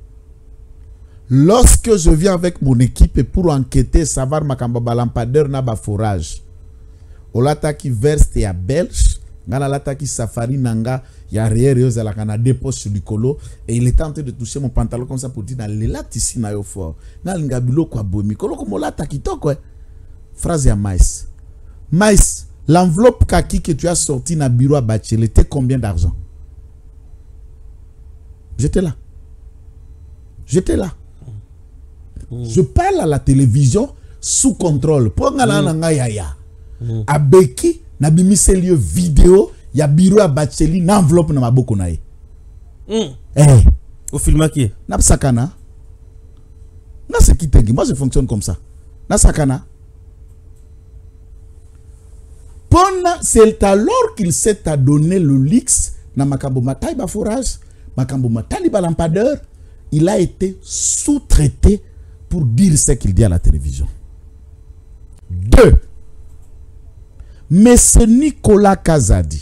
Lorsque je viens avec mon équipe pour enquêter, savoir ma lampadeur na ba forage. Olata qui verse ya belge, ngana lata qui safari nanga ya arrière yo zala kana dépôt sur le colo et il est en train de toucher mon pantalon comme ça pour dire na lela tisi na yo fort. Na linga biloko abomi. Kolo ko lata kitoko. Phrase ya Mais. Mais, l'enveloppe kaki que tu as sorti na bureau à Bachel était combien d'argent? J'étais là. J'étais là. Mm. Je parle à la télévision sous contrôle. Pour ngala nanga yaya. Mm. A Beki, na bimise lieu vidéo, ya bureau à Bacheli, na enveloppe na maboko na ye. Mm. Eh. Au film qui? Na sakana. Na se kitegi. Moi je fonctionne comme ça. Na sakana. C'est alors qu'il s'est adonné le luxe na makambo matai ba forage, makambo matali ba lampadeur, il a été sous-traité pour dire ce qu'il dit à la télévision. Deux. Mais ce Nicolas Kazadi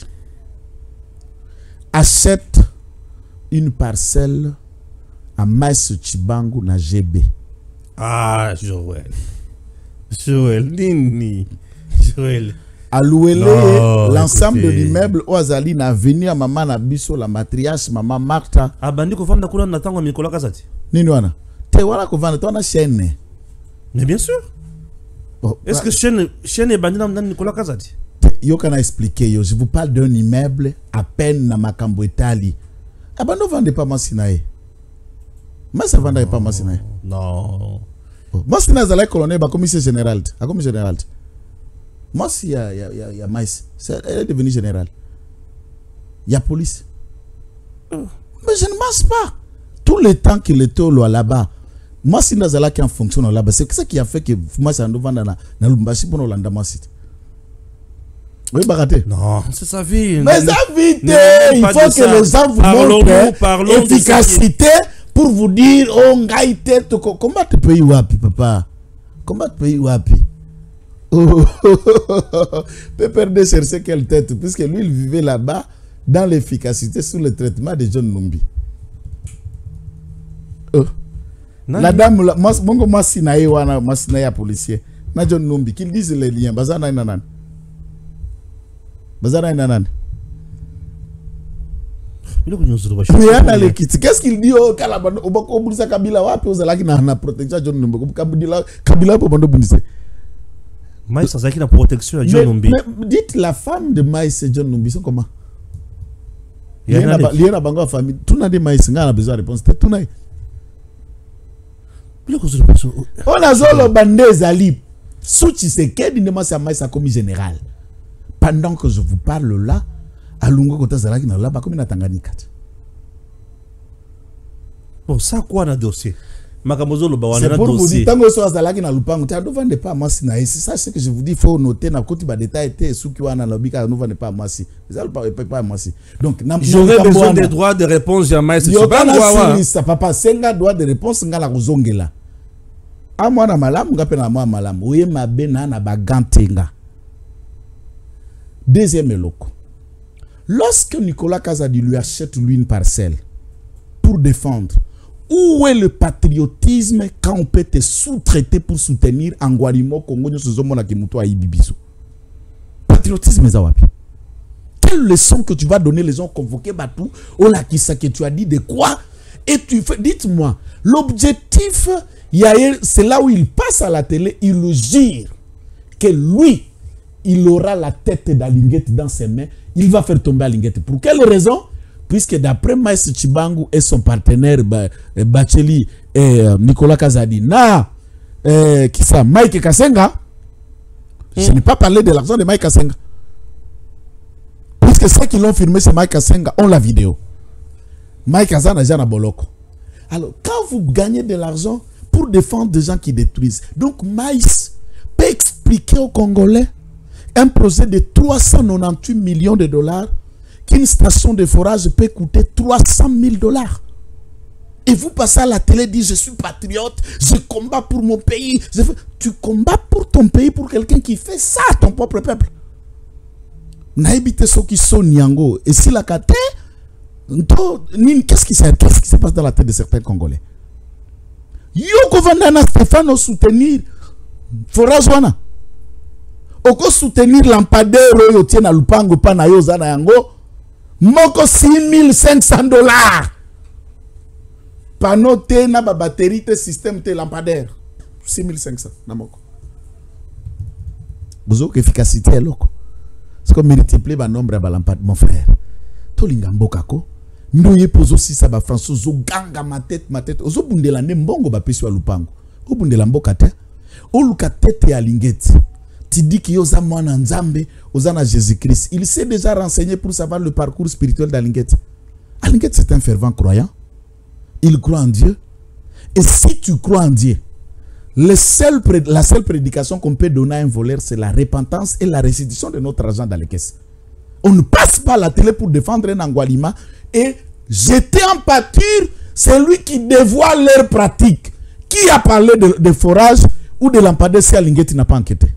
achète une parcelle à Maïs Chibangu na G B. Ah, Joël. Joël, Nini. Joël. À louer l'ensemble de l'immeuble au Azali na venu à maman na biso la matriarche maman Martha. Ah bandi ko vanda kuna na tango Nicolas Kazadi. Nini wana? Te wala ko vanda tona chaîne. Mais bien sûr. Oh, est-ce que chaîne chaîne est bandi na Nicolas Kazadi? Yo kana expliquer yo, je vous parle d'un immeuble à peine na makambo etali. Abando vende pas masinae. Mas ça vende pas masinae. Non. Moi c'est na zala colonel ba commissaire général, a commissaire général. Moi, si il y a, y a, y a, y a Maïs, elle est devenue générale. Il y a police. Mm. Mais je ne mange pas. Tout le temps qu'il était là-bas, moi, si nous avons qui en fonction là-bas, c'est ce qui a fait que moi, ça nous vend dans le Lumbashi pour nous l'endamassiter. Oui, Baraté. Non, c'est sa vie. Mais sa vie, Non, il pas faut de que ça. les gens vous Parlons-nous, montrent parlons de ce qui- efficacité pour vous dire, oh, ngai tête, comment tu peux y wapi, papa? Comment tu peux y wapi? Oh, P P R D cherchait quelle tête, puisque lui, il vivait là-bas dans l'efficacité sur le traitement des jeunes Numbi. Oh. La dame, la, moi, moi, moi, si naïe, wana, moi, si naïe, policier, na John Numbi, qu'ils disent les liens, bazana inanan. Bazana inanan. Qu'est-ce qu'il dit au Kalabando, au Boko Bundisa Kabila, wapi, aux Zalaki, na protection John Numbi, Kabila, Kabila, pour Bando Bundisa. Maïs, ça qui la protection à John Numbi. Mais dites la femme de Maïs et John Numbi, sont comment? Il y a une bango famille, tout n'a des Maïs, n'a besoin de réponse, tout n'a. On a zolo bandé Zali. Souti c'est qu'elle dit c'est Maïs a commis général. Pendant que je vous parle là, à Lungo Kota Zalaki na là, pas comme na Tanganyika. Bon, ça quoi dans dossier? C'est pour vous dire, tant que ce soit Zalaki na Lupango, tu ne vendez pas à Massi na ici. Ça, c'est que je vous dis, il faut noter, na côté bas détail, et sous qui wana lobby, car nous vendez pas à Massi. Vous n'allez pas à Massi. Donc, j'aurais besoin des droits de réponse, jamais. Il y a pas ça, papa, senga droit de réponse, nga la rozongela. A moi na malam, nga pe na moi malam. Oye ma bena na bagantenga. Deuxième loco. Lorsque Nicolas Kazadi lui achète lui une parcelle pour défendre, où est le patriotisme quand on peut te sous-traiter pour soutenir Anguarimo Congo nous sommes qui muto a ibibiso? Patriotisme zawapi. Quelle leçon que tu vas donner les gens convoqués Batou ou la kisa que tu as dit de quoi? Et tu fais, dites-moi, l'objectif, c'est là où il passe à la télé, il le gire que lui, il aura la tête d'Alinguette dans ses mains, il va faire tomber Alinguette. Pour quelle raison? Puisque d'après Maïs Chibangu et son partenaire Bacheli et euh, Nicolas Kazadi, na, euh, qui ça, Mike Kasenga, mm. je n'ai pas parlé de l'argent de Mike Kasenga. Puisque ceux qui l'ont filmé, c'est Mike Kasenga, ont la vidéo. Mike Kasenga n'a jamais boloko. Alors, quand vous gagnez de l'argent pour défendre des gens qui détruisent, donc Maïs peut expliquer aux Congolais un projet de trois cent quatre-vingt-dix-huit millions de dollars qu'une station de forage peut coûter trois cent mille dollars. Et vous passez à la télé et dites, je suis patriote, je combats pour mon pays. Je fais... Tu combats pour ton pays, pour quelqu'un qui fait ça à ton propre peuple. Naïbite ceux qui sont Niango. Et si la kate, qu'est-ce qui se passe dans la tête de certains Congolais? Yoko Vandana Stéphane soutenir forage wana. Oko soutenir lampadaire yo tient à Lupango pana yo zana yango. Moko six mille cinq cents dollars. Pano te na ba batterie te système te lampadaire. six mille cinq cents na moko. Bozo efficacité est loko. C'est comme multiplier ba nombre ba lampade mon frère. To lingamboka ko. Ndoye pozo si sa ba François zo ganga ma tête ma tête. Ozo bundela ne mbongo ba pesi wa Lupango. O bundela mboka te. O luka tete ya lingeti. Tu dis qu'il y a un Nzambe, Ozana Jésus-Christ. Il s'est déjà renseigné pour savoir le parcours spirituel d'Alinguette. Alinguette, c'est un fervent croyant. Il croit en Dieu. Et si tu crois en Dieu, le seul, la seule prédication qu'on peut donner à un voleur, c'est la repentance et la restitution de notre argent dans les caisses. On ne passe pas à la télé pour défendre un Angualima et jeter en pâture celui qui dévoile leurs pratiques. Qui a parlé de, de forage ou de lampadaire si Alinguette n'a pas enquêté?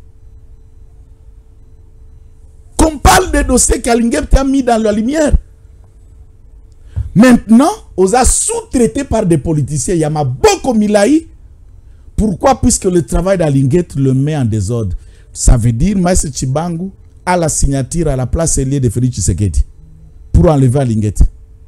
Qu'on parle des dossiers qu'Alinguette a mis dans la lumière. Maintenant, on a sous-traité par des politiciens. Il y a beaucoup Milaï. Pourquoi? Puisque le travail d'Alinguette le met en désordre. Ça veut dire Maïs Chibangu a la signature à la place liée de Félix Tshisekedi pour enlever Alinguette.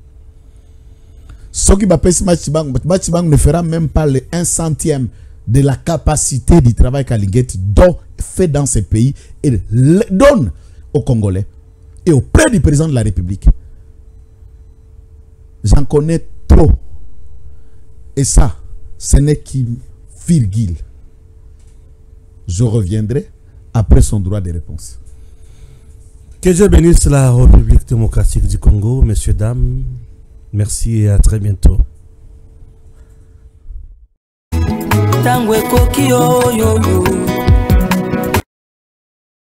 Ce qui va passer Maïs Chibangu, Maïs Chibangu ne fera même pas le un centième de la capacité du travail qu'Alinguette fait dans ce pays et donne aux Congolais et auprès du président de la République. J'en connais trop. Et ça, ce n'est qu'une virgule. Je reviendrai après son droit de réponse. Que Dieu bénisse la République démocratique du Congo, messieurs, dames. Merci et à très bientôt. Tango ekoki oyo yo